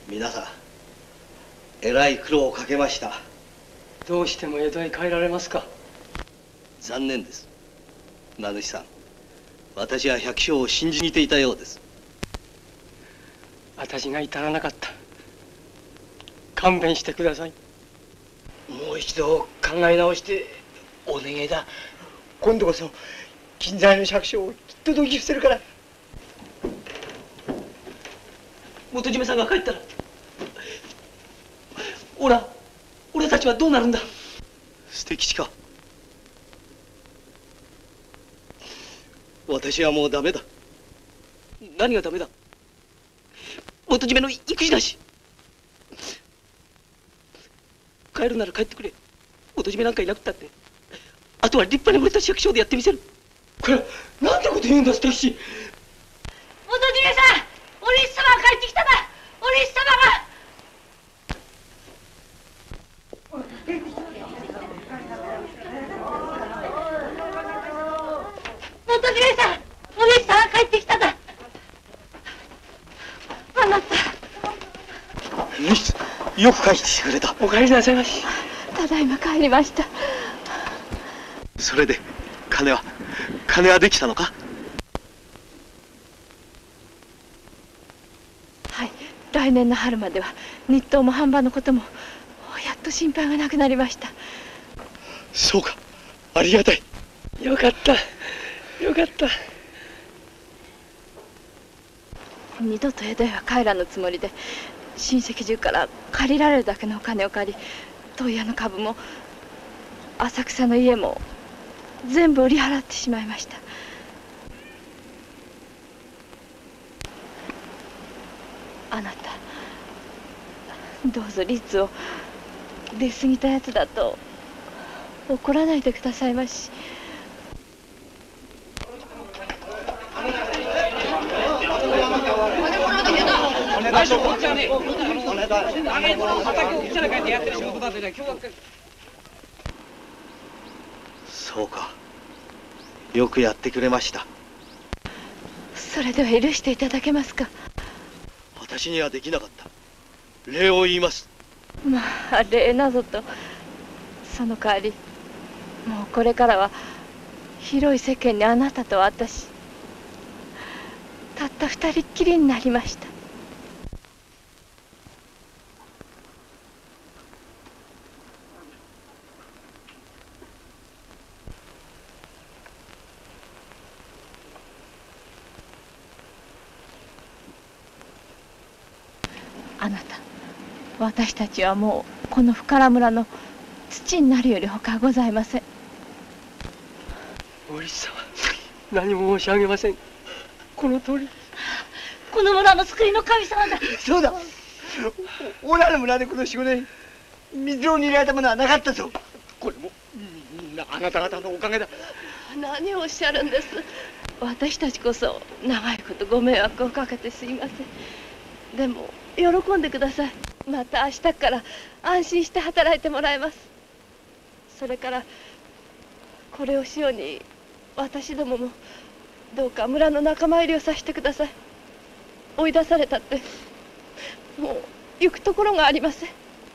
皆さんえらい苦労をかけました。 どうしても江戸へ帰られますか？ 残念です。名主さん、私は百姓を信じていたようです。 私が至らなかった。勘弁してください。 もう一度考え直してお願いだ。今度こそ近在の百姓をきっと同期してるから。 元締さんが帰ったらおら俺たちはどうなるんだ？ 捨て吉か。私はもうダメだ。 何がダメだ？元締めの育児だし。帰るなら帰ってくれ。元締めなんかいなくったってあとは立派に俺たち百姓でやってみせる。これなんてこと言うんだ捨て吉。 元締さん、お律様が帰ってきただ。お律様が。元締さん、お律様が帰ってきただ。あなた。 よし、よく帰ってきてくれた。 お帰りなさいまし。 ただいま帰りました。 それで金は金はできたのか？ はい、来年の春までは日当も販売のこともやっと心配がなくなりました。 そうか、ありがたい。 よかったよかった。 二度と江戸へは帰らぬつもりで親戚中から借りられるだけのお金を借り、問屋の株も浅草の家も全部売り払ってしまいました。あなたどうぞ律を出過ぎたやつだと怒らないでくださいまし。 そうか、よくやってくれました。 それでは許していただけますか？ 私にはできなかった。礼を言います。 まあ礼なぞと。その代わりもうこれからは広い世間にあなたと私たった二人っきりになりました。あなた、私たちはもうこの深良村の土になるより他ございません。 お律様、何も申し上げません。この通り。 この村の救いの神様だ。 そうだ、おらの村でこの四五年水を煮られたものはなかったぞ。これもあなた方のおかげだ。 何をおっしゃるんです。私たちこそ長いことご迷惑をかけてすいません。でも喜んでください。また明日から安心して働いてもらいます。それからこれをしように私どももどうか村の仲間入りをさせてください。追い出されたってもう行くところがありません。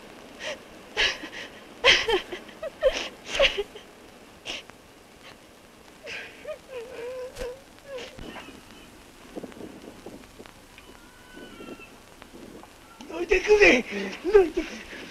どいてくれ、どいてくれ。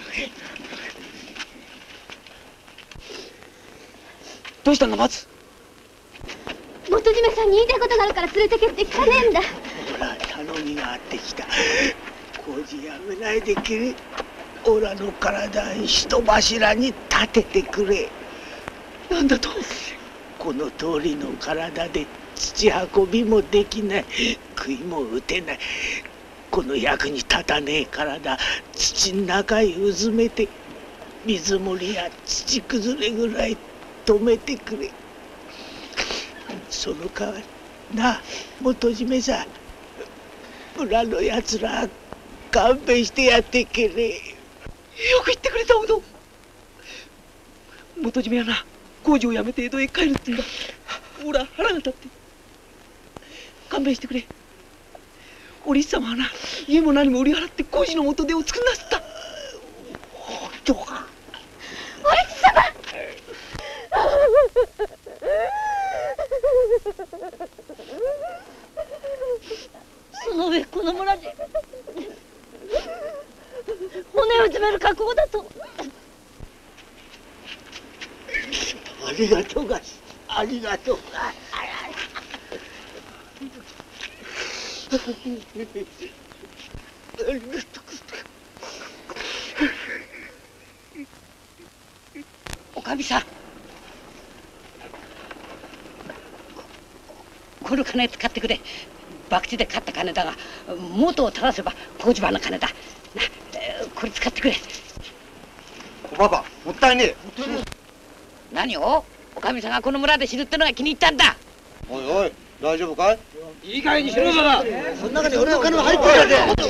どうしたんだ松？ 元締さんに言いたいことがあるから連れてけって聞かねえんだ。 ほら頼みがあってきた。工事やめないでくれ。おらの体人柱に立ててくれ。 なんだと？ この通りの体で土運びもできない、食いも打てない、この役に立たねえ体土の中へうずめて、水漏りや土崩れぐらい止めてくれ。その代わりな、元締さん、村のやつら勘弁してやってけれ。 よく言ってくれたおどん。元締はな、工事を辞めて江戸へ帰るって言うんだ。ほら腹が立って勘弁してくれ。 お律様はな、家も何も売り払って工事の元手を作んなすった。 どうか。お律様。その上この村で骨を詰める覚悟だと。 ありがとうがありがとうが。 おかみさん、この金使ってくれ。博打で買った金だが、元を正せば工事場の金だ。な、これ使ってくれ。 おバカ、もったいねえ。 何を？おかみさんがこの村で死ぬってのが気に入ったんだ。 おいおい、大丈夫かい？ いい加減にしろだな。その中に俺の金は入ってるんだぜ。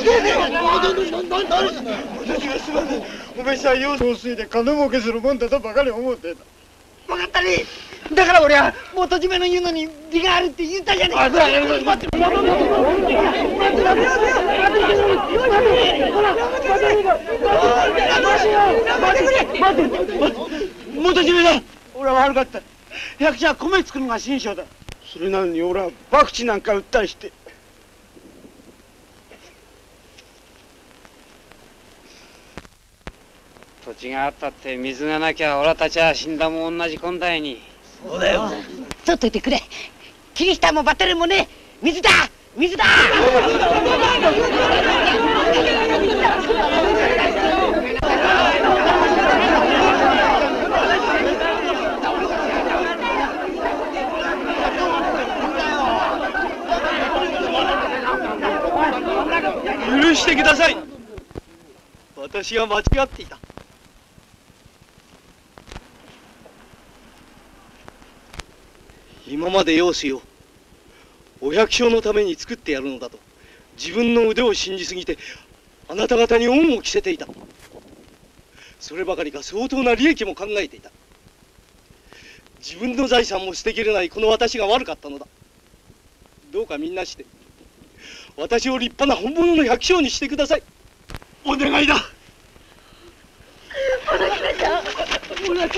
私がすまない。おめえさん用総帥で金儲けするもんだとばかり思ってた。 分かったね。だから俺は元締めの言うのに利があるって言ったじゃねえか。待って待って元締めだ。俺は悪かった。役者は米作るのが心象だ。それなのに俺は博打なんか売ったりして。 土地があったって水がなきゃ俺たちは死んだも同じこんだよに。 そうだよ。ちょっといてくれ。キリシタンもバッテリーもね、水だ水だ。 許してください。私は間違っていた。今まで用水をお百姓のために作ってやるのだと自分の腕を信じすぎてあなた方に恩を着せていた。そればかりか相当な利益も考えていた。自分の財産も捨てきれないこの私が悪かったのだ。どうかみんなして私を立派な本物の百姓にしてください。お願いだ。 お願いだ。お願いだ。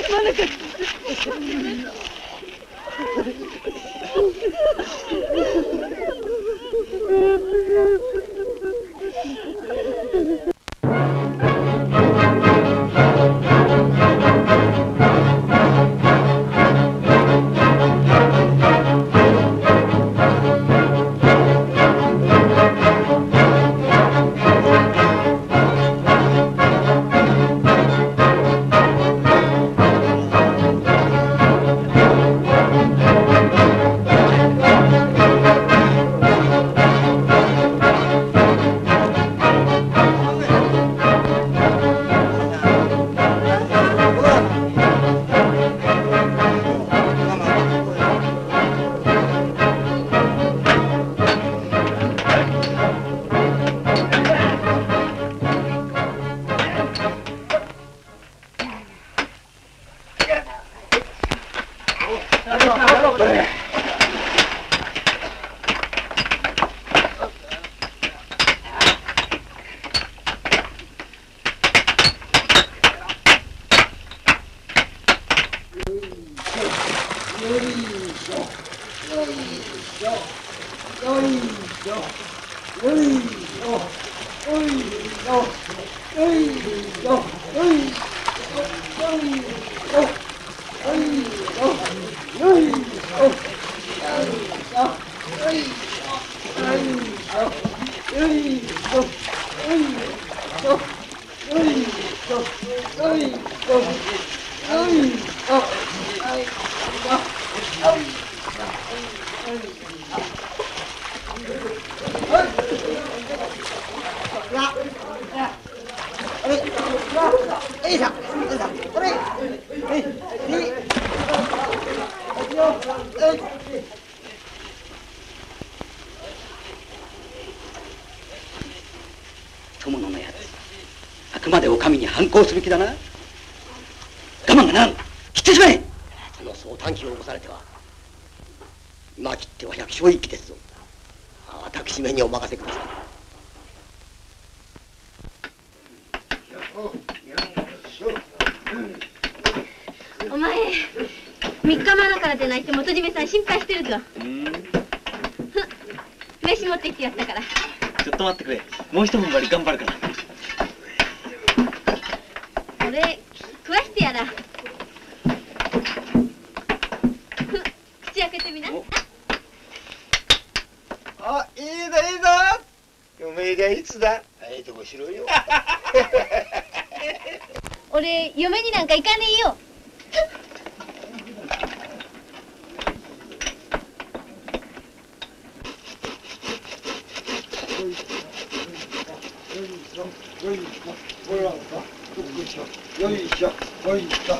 友野のやつ、あくまでお上に反抗する気だな。我慢がならん。切ってしまえ。その総短期を起こされては今切っては百姓一揆ですぞ。私めにお任せください。 お前三日前からでないと元締めさん心配してるぞ。飯持ってきてやったから。 ちょっと待ってくれ。もう一踏ん張り頑張るから。 俺食わしてやら。口開けてみな。 あ、いいぞいいぞ。嫁がいつだ。ええとこしろよ。 俺嫁になんか行かねえよ。 よいしょ、ほら、よいしょ、よいしょ、よいしょ。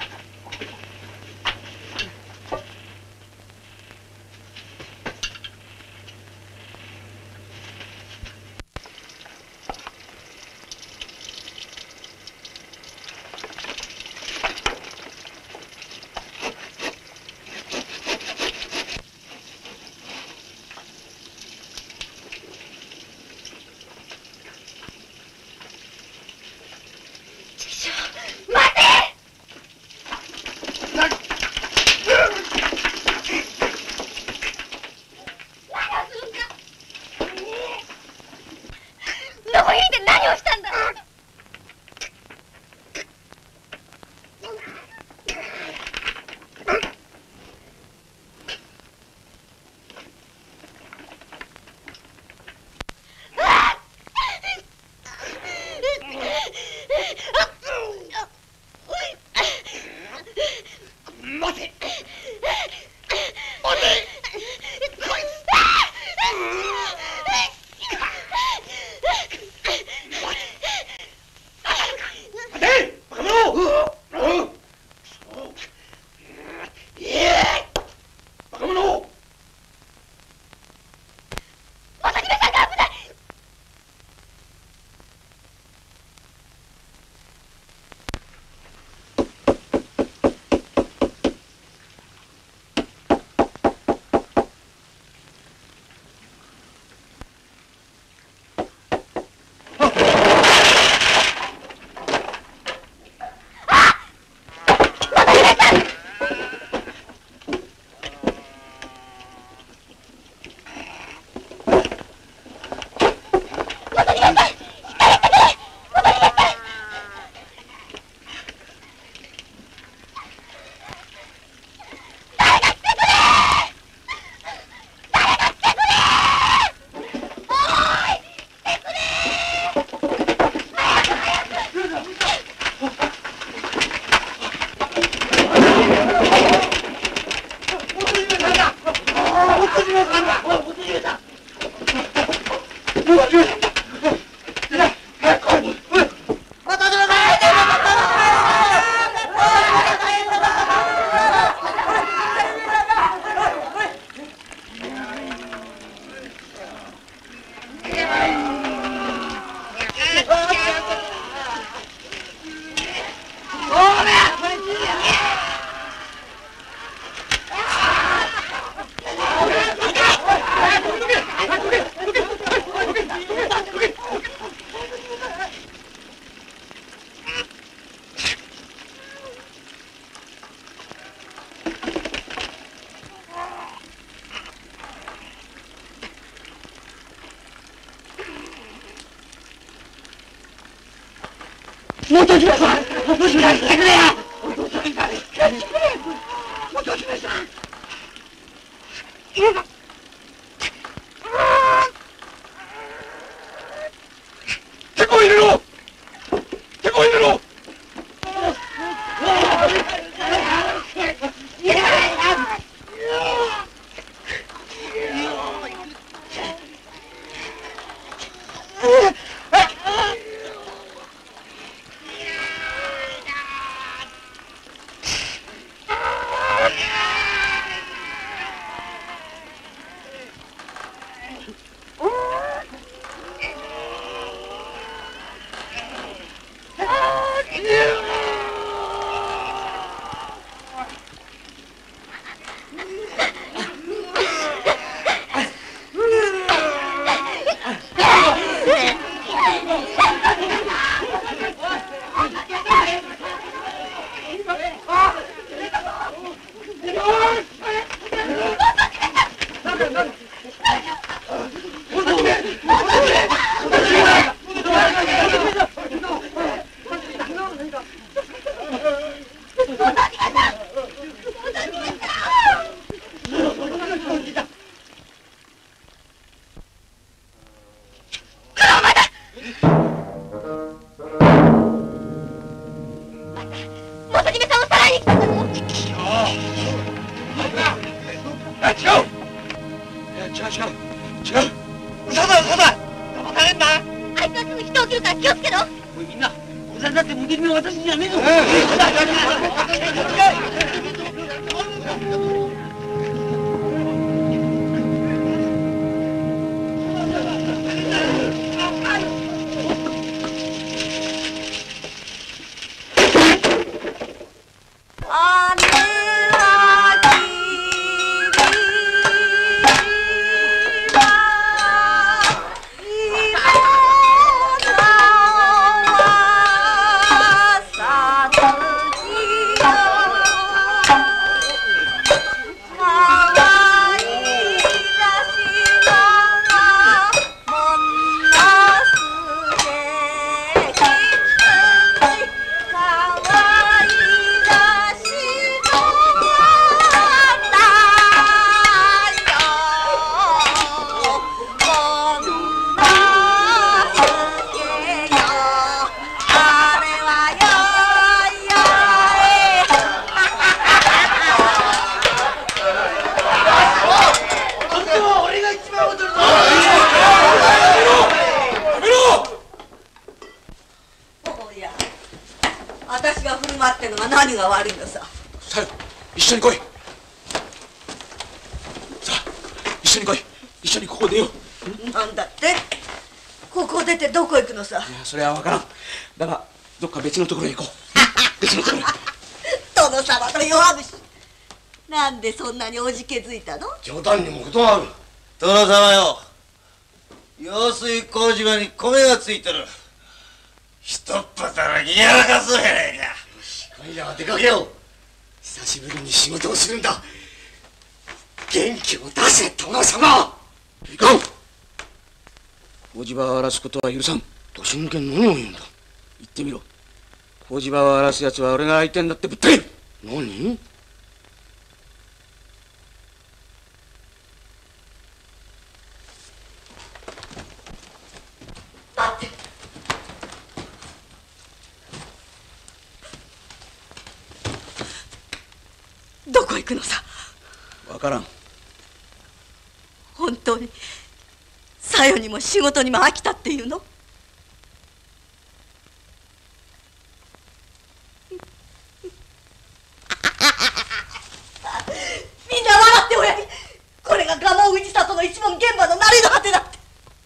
元締さん、元締さん来てくれや。元締さん来てくれ。元締さん。 手こ入れろ。手こ入れろ。 違う。いや違う違う違う。嘘だ嘘だ。騙されんな。 あいつはすぐ人を切るから気をつけろ。 みんな、おざだって無敵の私じゃねえぞ。 私が振る舞ってるのが何が悪いのさ。 さよ、一緒に来い。さあ、一緒に来い。一緒にここ出よう。 なんだって、ここ出てどこ行くのさ。 いや、それは分からん。だがどっか別のところへ行こう。別のところへ。 殿様の弱虫、なんでそんなにおじけづいたの。 冗談にも程がある。 殿様よ、用水工事場に米がついてる。ひとっ働きやらかそうやないか。 今夜は出かけよう。久しぶりに仕事をするんだ。元気を出せ、殿様。いかん。工事場を荒らすことは許さん。年抜け何を言うんだ。言ってみろ。工事場を荒らす奴は俺が相手になってぶった切る。何？ どこ行くのさ。 わからん。 本当にさよにも仕事にも飽きたっていうの。みんな笑っておやり。これが蒲生口里の一門現場の成りの果てだって。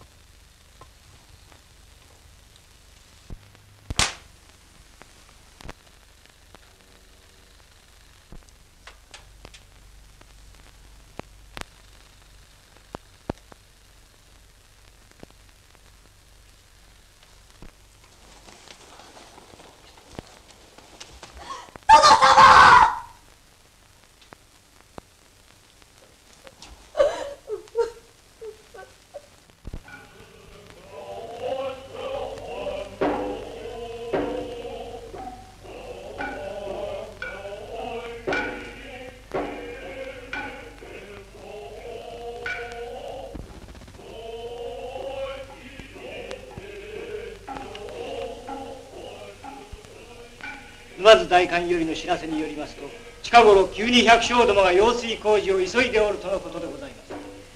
沼津代官よりの知らせによりますと、近頃急に百姓どもが用水工事を急いでおるとのことでございます。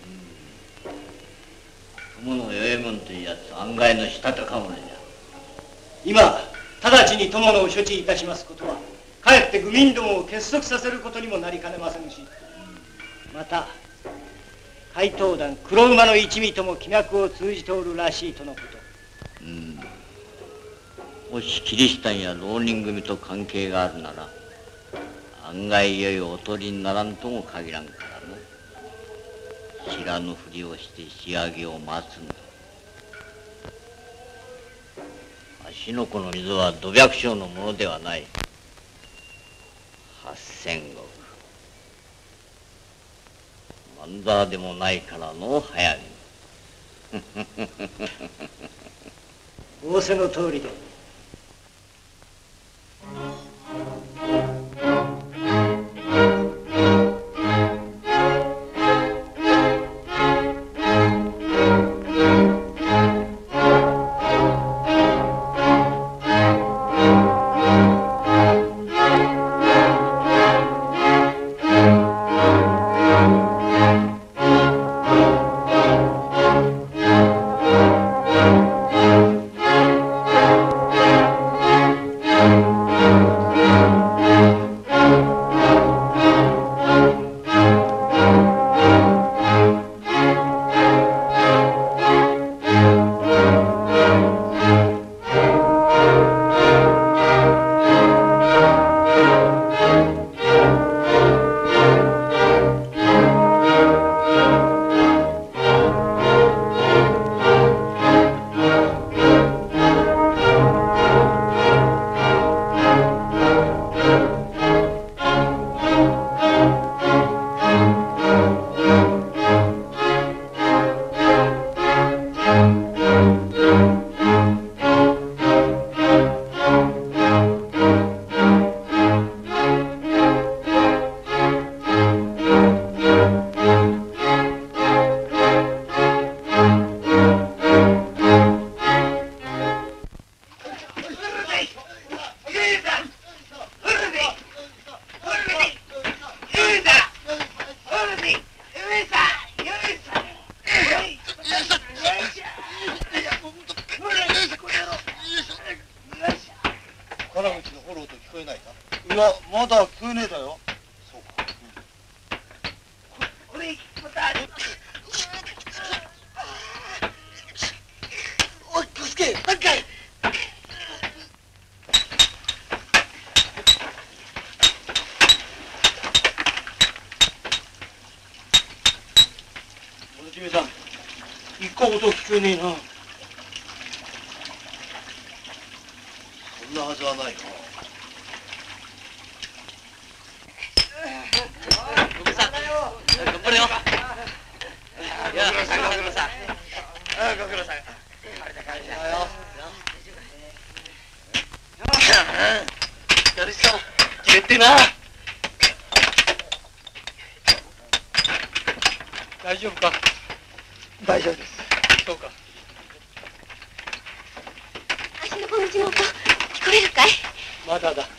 友の与右衛門というやつ、案外のしたたか者じゃ。 今直ちに友のを処置いたしますことは、かえって愚民どもを結束させることにもなりかねませんし、また怪盗団黒馬の一味とも気脈を通じておるらしいとのこと。 うん。もしキリシタンや浪人組と関係があるなら、案外良いおとりにならんとも限らんからの。知らぬふりをして仕上げを待つんだ。芦ノ湖の水は土百姓のものではない。八千石。マンダーでもないからの早見。 仰せの通りで。 金口のフォローと聞こえないか。いや、まだ聞こえねえだよ。そうか。 これ、また。おい、小助、何かい。 おじめさん、一個音聞こえねえな。 そんなはずはないな。 ご苦労さん、頑張れよ。いや、ご苦労さん、ご苦労さん。ご苦労さん。帰れた帰れたよ。やるしさん、切れてな。 大丈夫か。 大丈夫です。 そうか。 足の小口の音、聞こえるかい？ まだだ。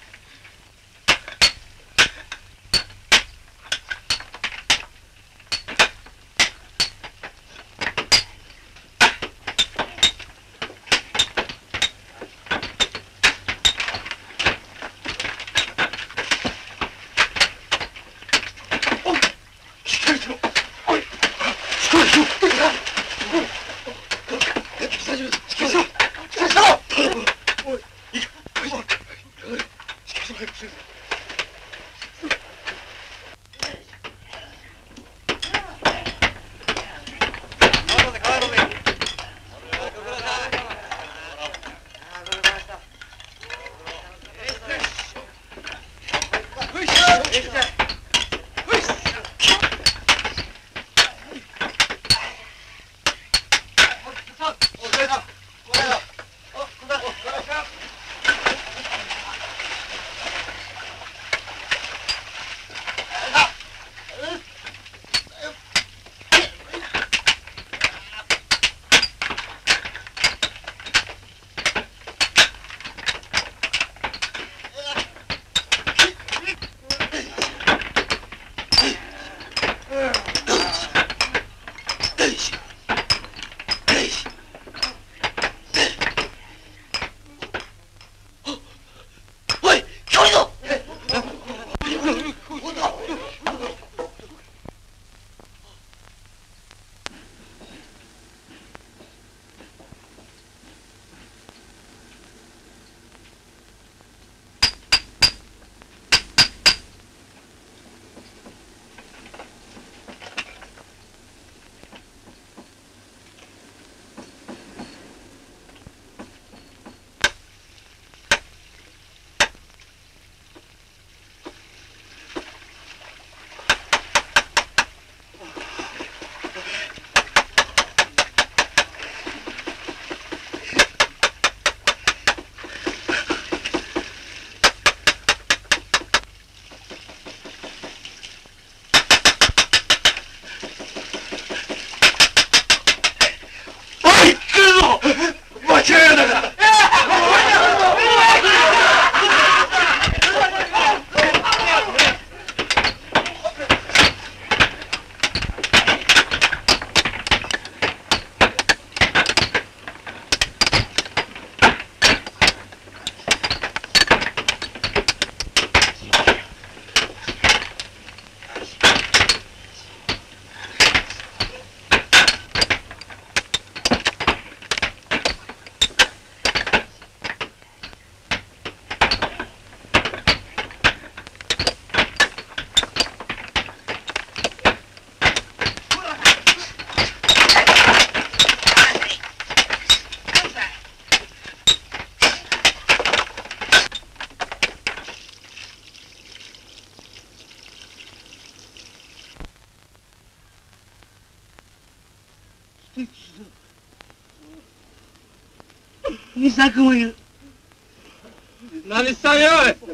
伊作もいる。 何したんやおい。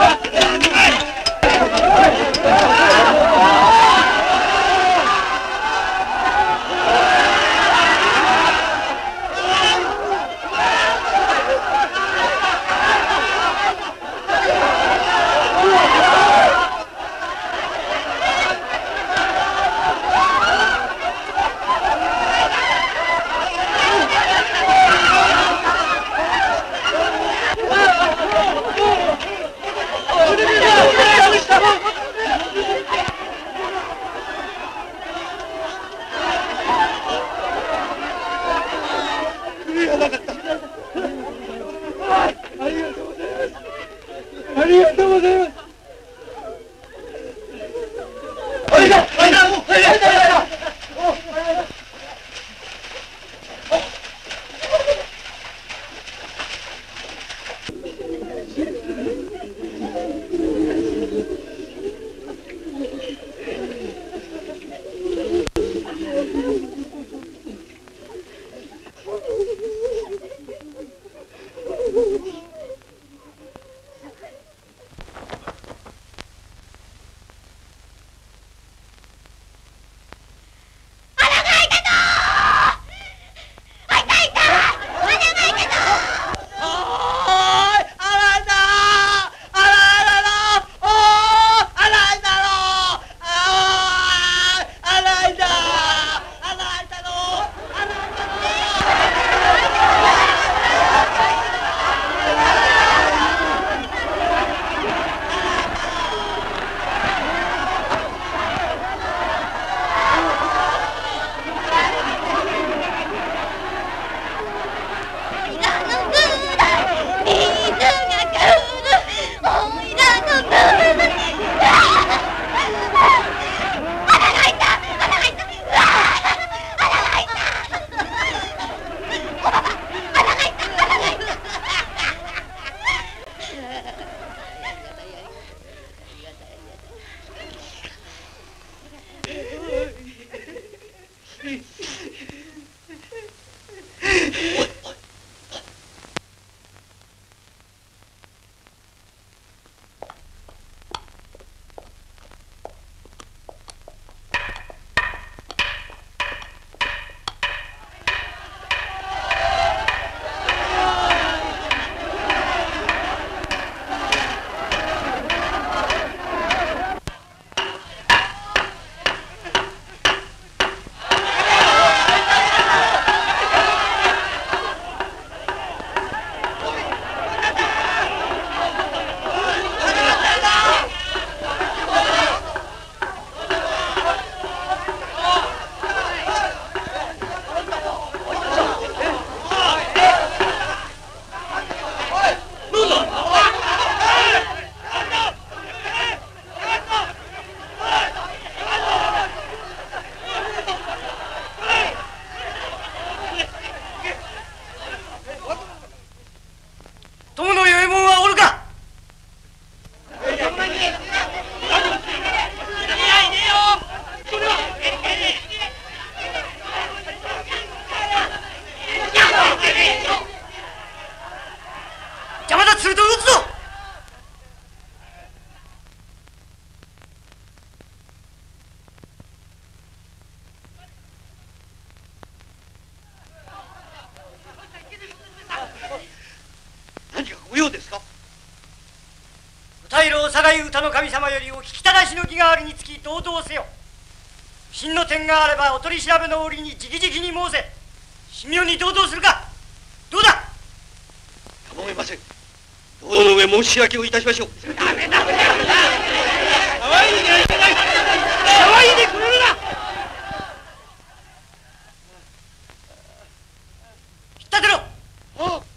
お酒井歌の神様よりお聞きただしの儀があるにつき堂々せよ。不審の点があればお取り調べの折に直々に申せ。神妙に堂々するか。どうだ。 やむを得ません。堂々の上申し訳をいたしましょう。 ダメだ。騒いで騒いでくれるな。引っ立てろ。 ああ。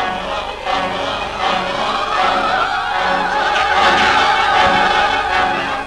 あ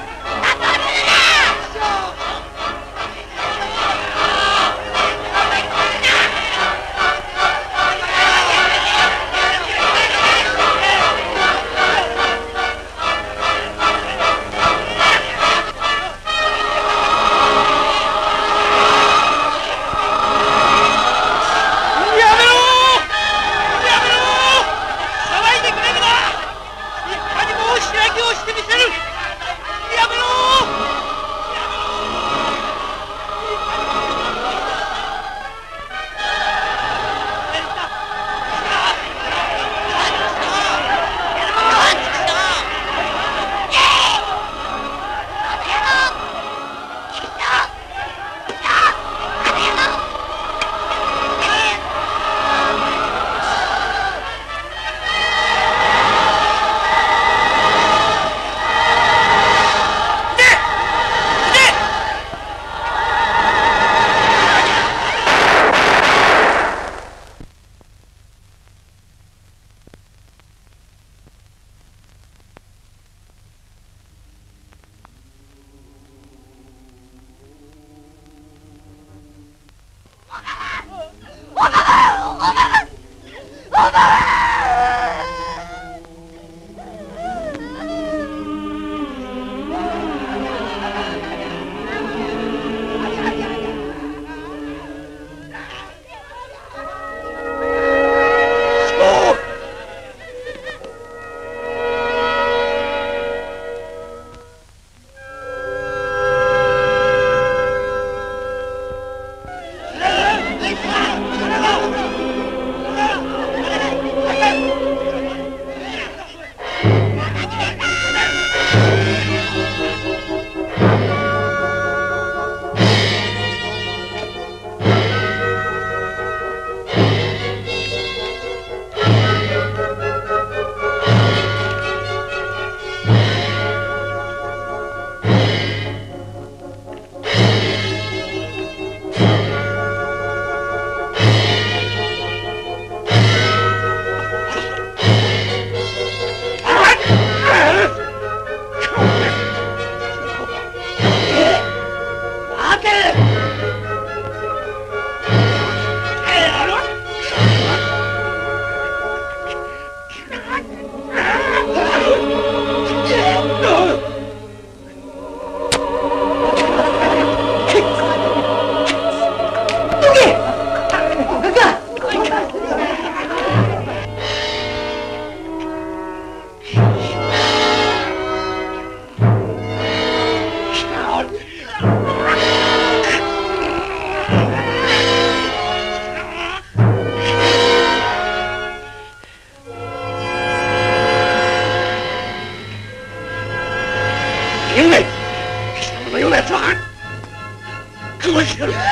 のような奴は殺してやる。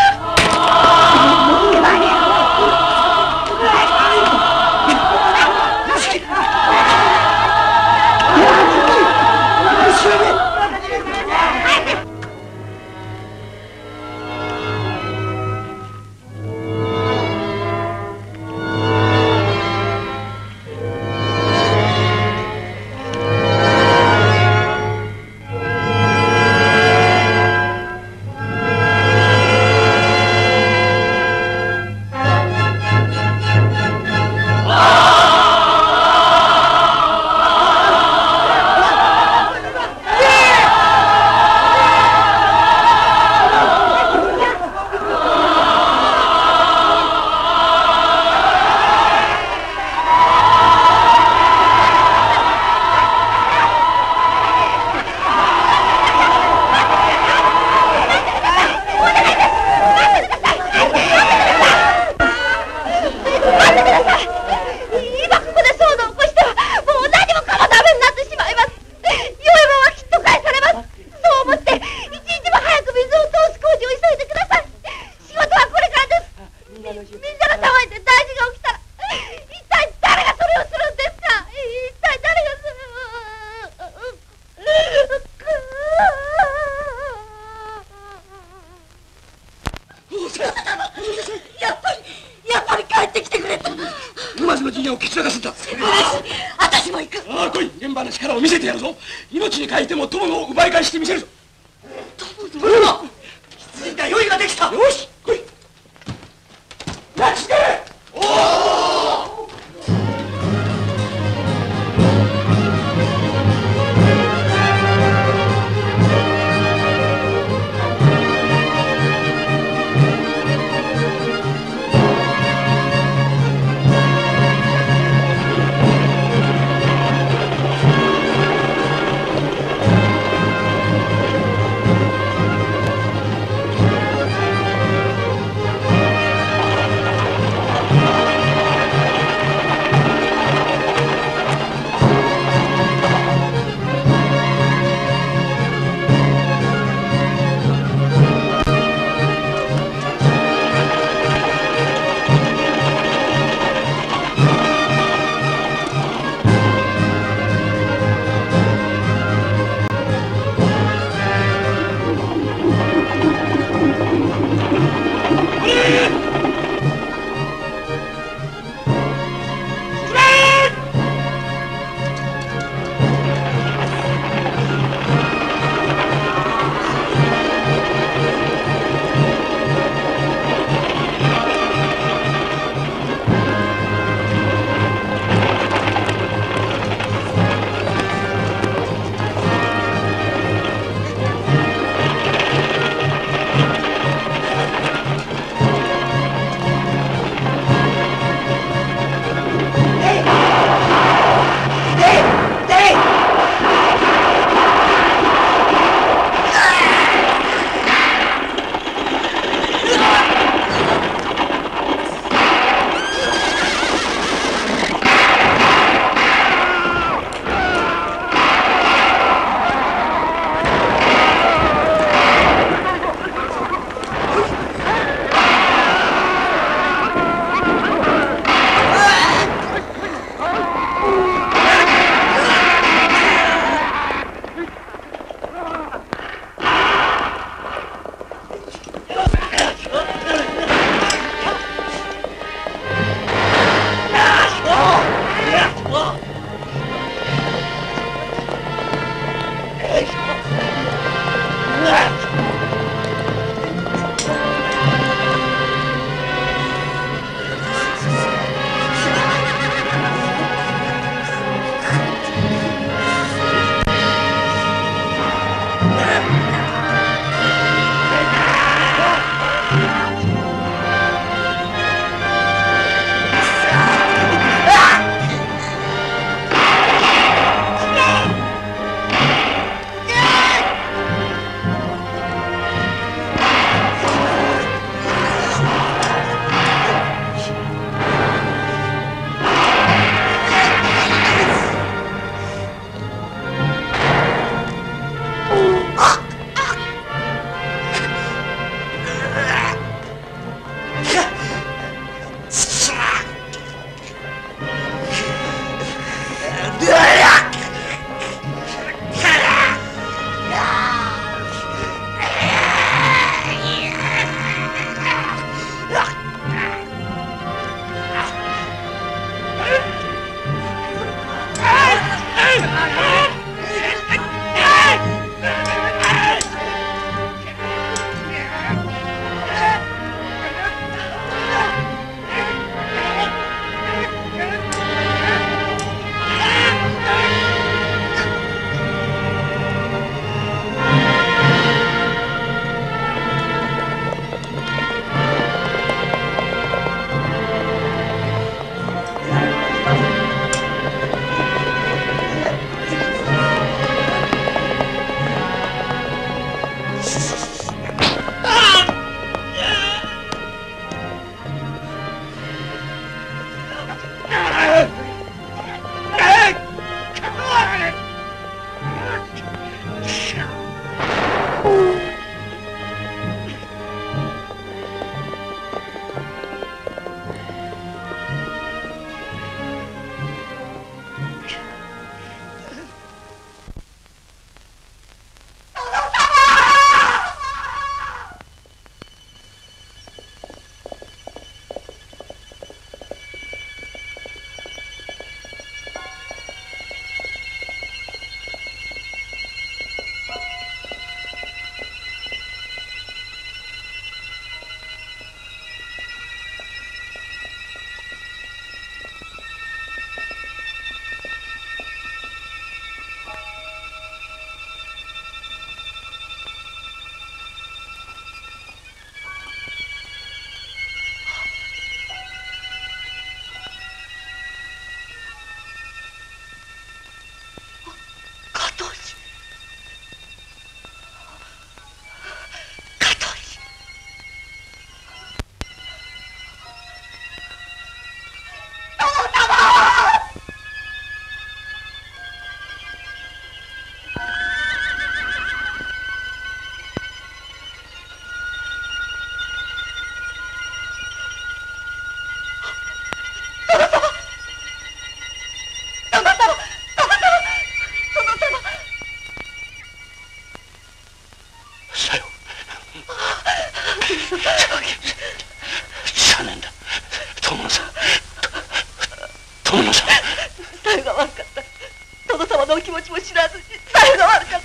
さねんだ。友野さん。友野さん。 さよが悪かった。殿様のお気持ちも知らずにさよが悪かった。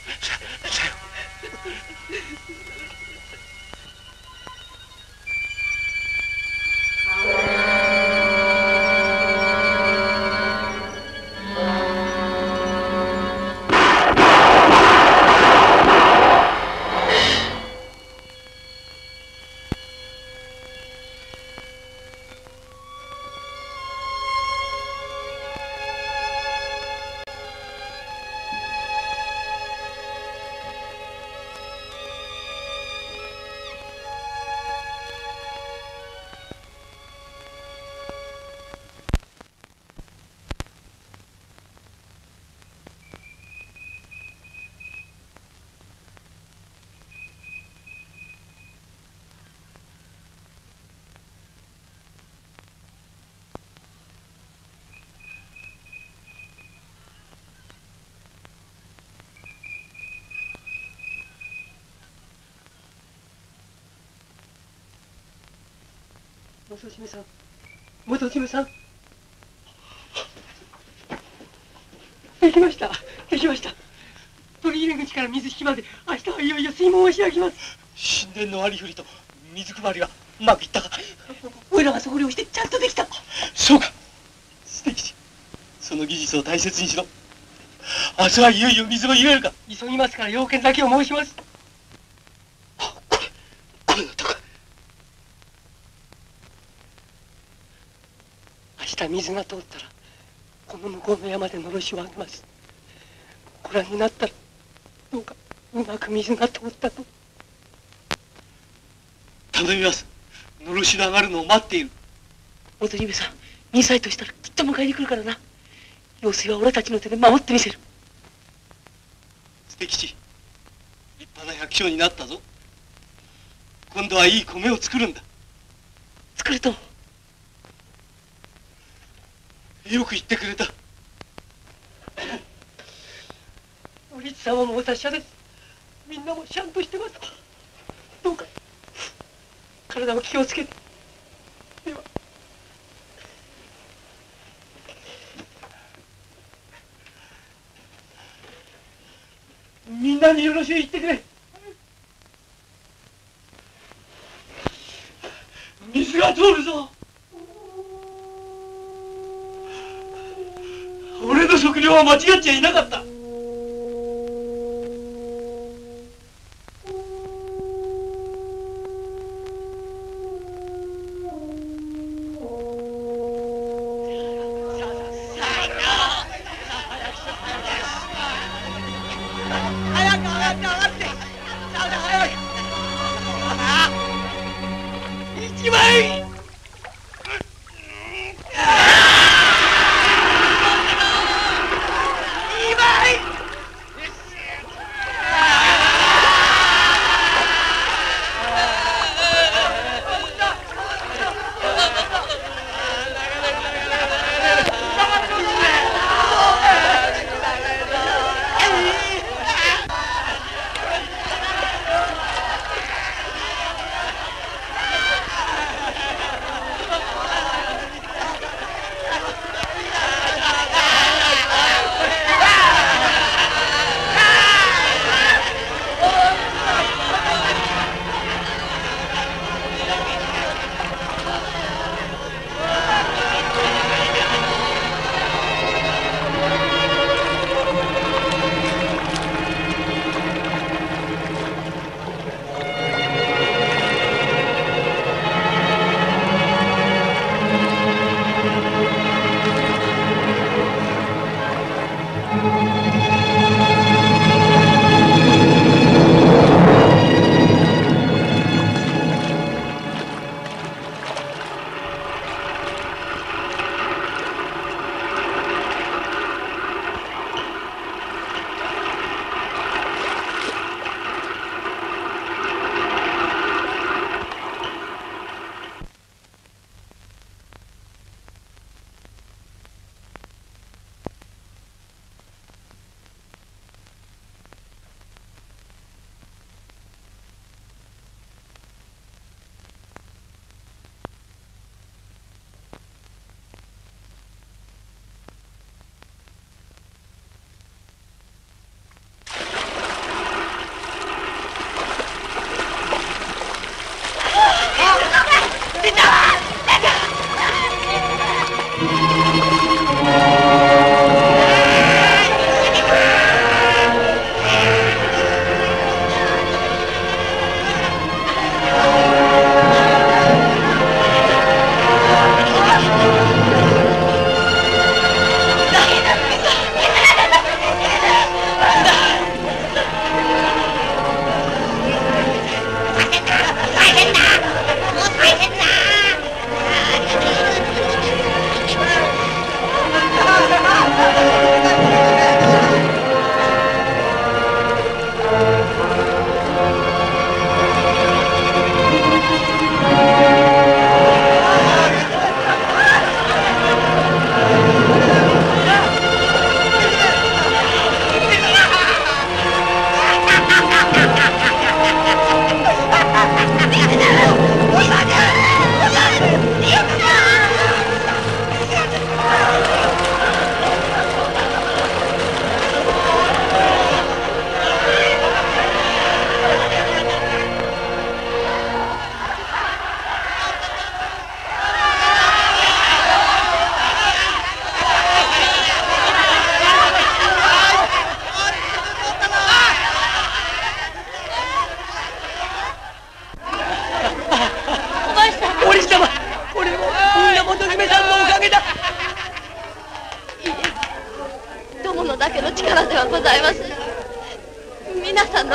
元締さん、元締さん。できました、できました。取り入れ口から水引きまで、明日はいよいよ水門を開きます。 神殿の割り振りと水配りはうまくいったか。 おいらがそこをしてちゃんとできた。 そうか。素敵。その技術を大切にしろ。明日はいよいよ水を入れるか。 急ぎますから要件だけを申します。明日水が通ったらこの向こうの山でのろしをあげます。ご覧になったらどうかうまく水が通ったと。 頼みます。のろしが上がるのを待っている。 元締さん、にさいとしたらきっと迎えに来るからな。用水は俺たちの手で守ってみせる。 素敵し、立派な百姓になったぞ。今度はいい米を作るんだ。 作るとよく言ってくれた。 お律様もお達者です。みんなもシャンとしてます。どうか体を気をつけて。では。みんなによろしゅう言ってくれ。水が通るぞ。俺の測量は間違っちゃいなかった。 今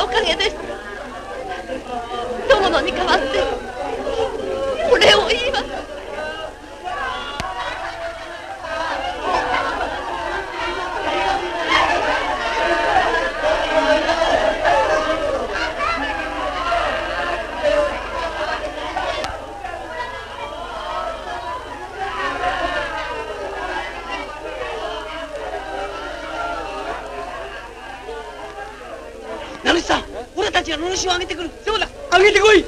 かげです。友野に代わってお礼を言います。 名主さん、俺たちがのろしをあげてくる。そうだ、あげてこい。うん。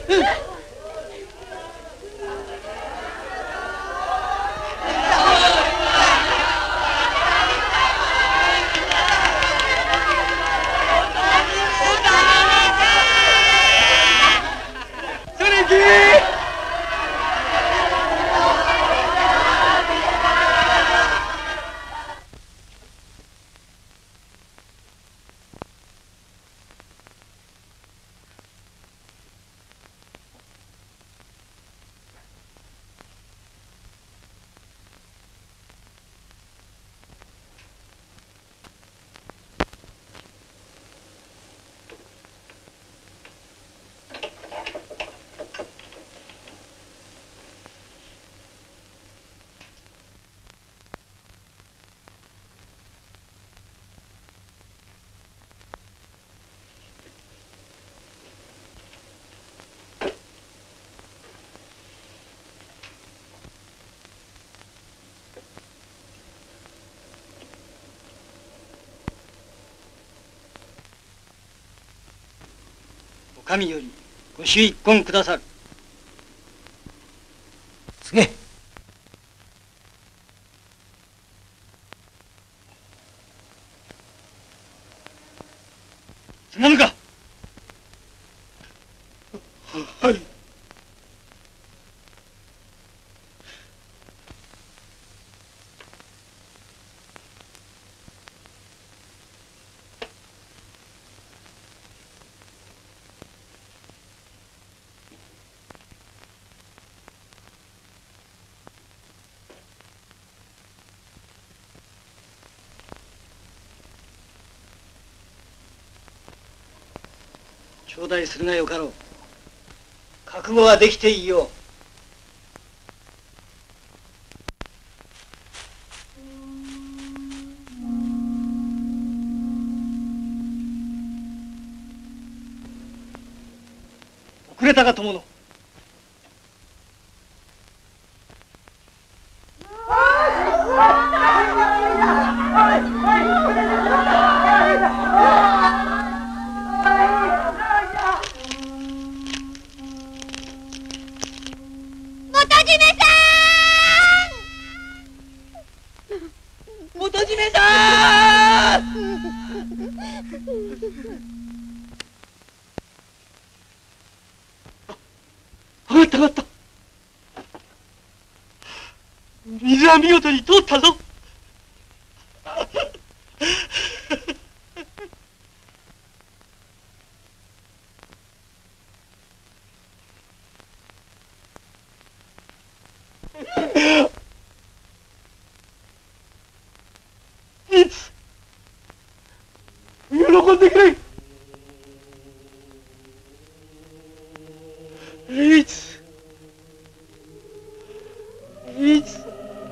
神よりご朱一献くださる。 告げ。 つがむか。 はい。 頂戴するがよかろう。覚悟はできていいよう。遅れたか友野。 上がった上がった。水は見事に通ったぞ。いつ喜んでくれ。いついつ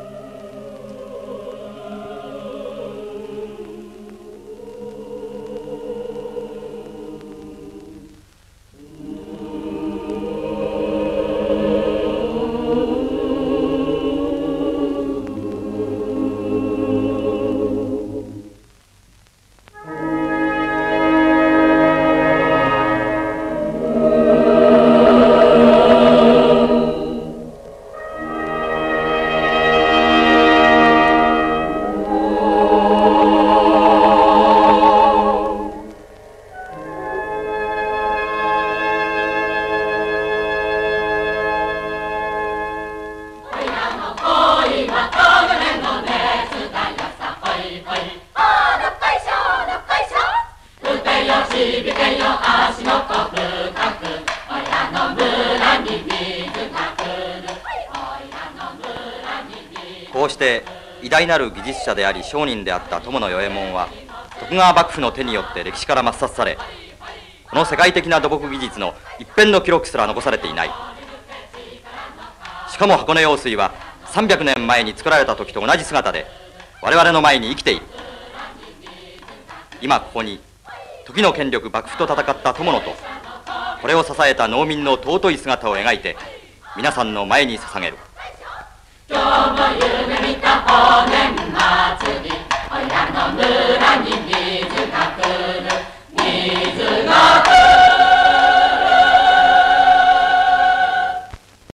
こうして偉大なる技術者であり商人であった友野与右衛門は徳川幕府の手によって歴史から抹殺され、 この世界的な土木技術の一片の記録すら残されていない。しかも箱根用水はさんびゃくねんまえに作られた時と同じ姿で我々の前に生きている。今ここに時の権力幕府と戦った友野とこれを支えた農民の尊い姿を描いて皆さんの前に捧げる。 今日も夢見た法年祭り、おいらの村に水が来る、水が来る。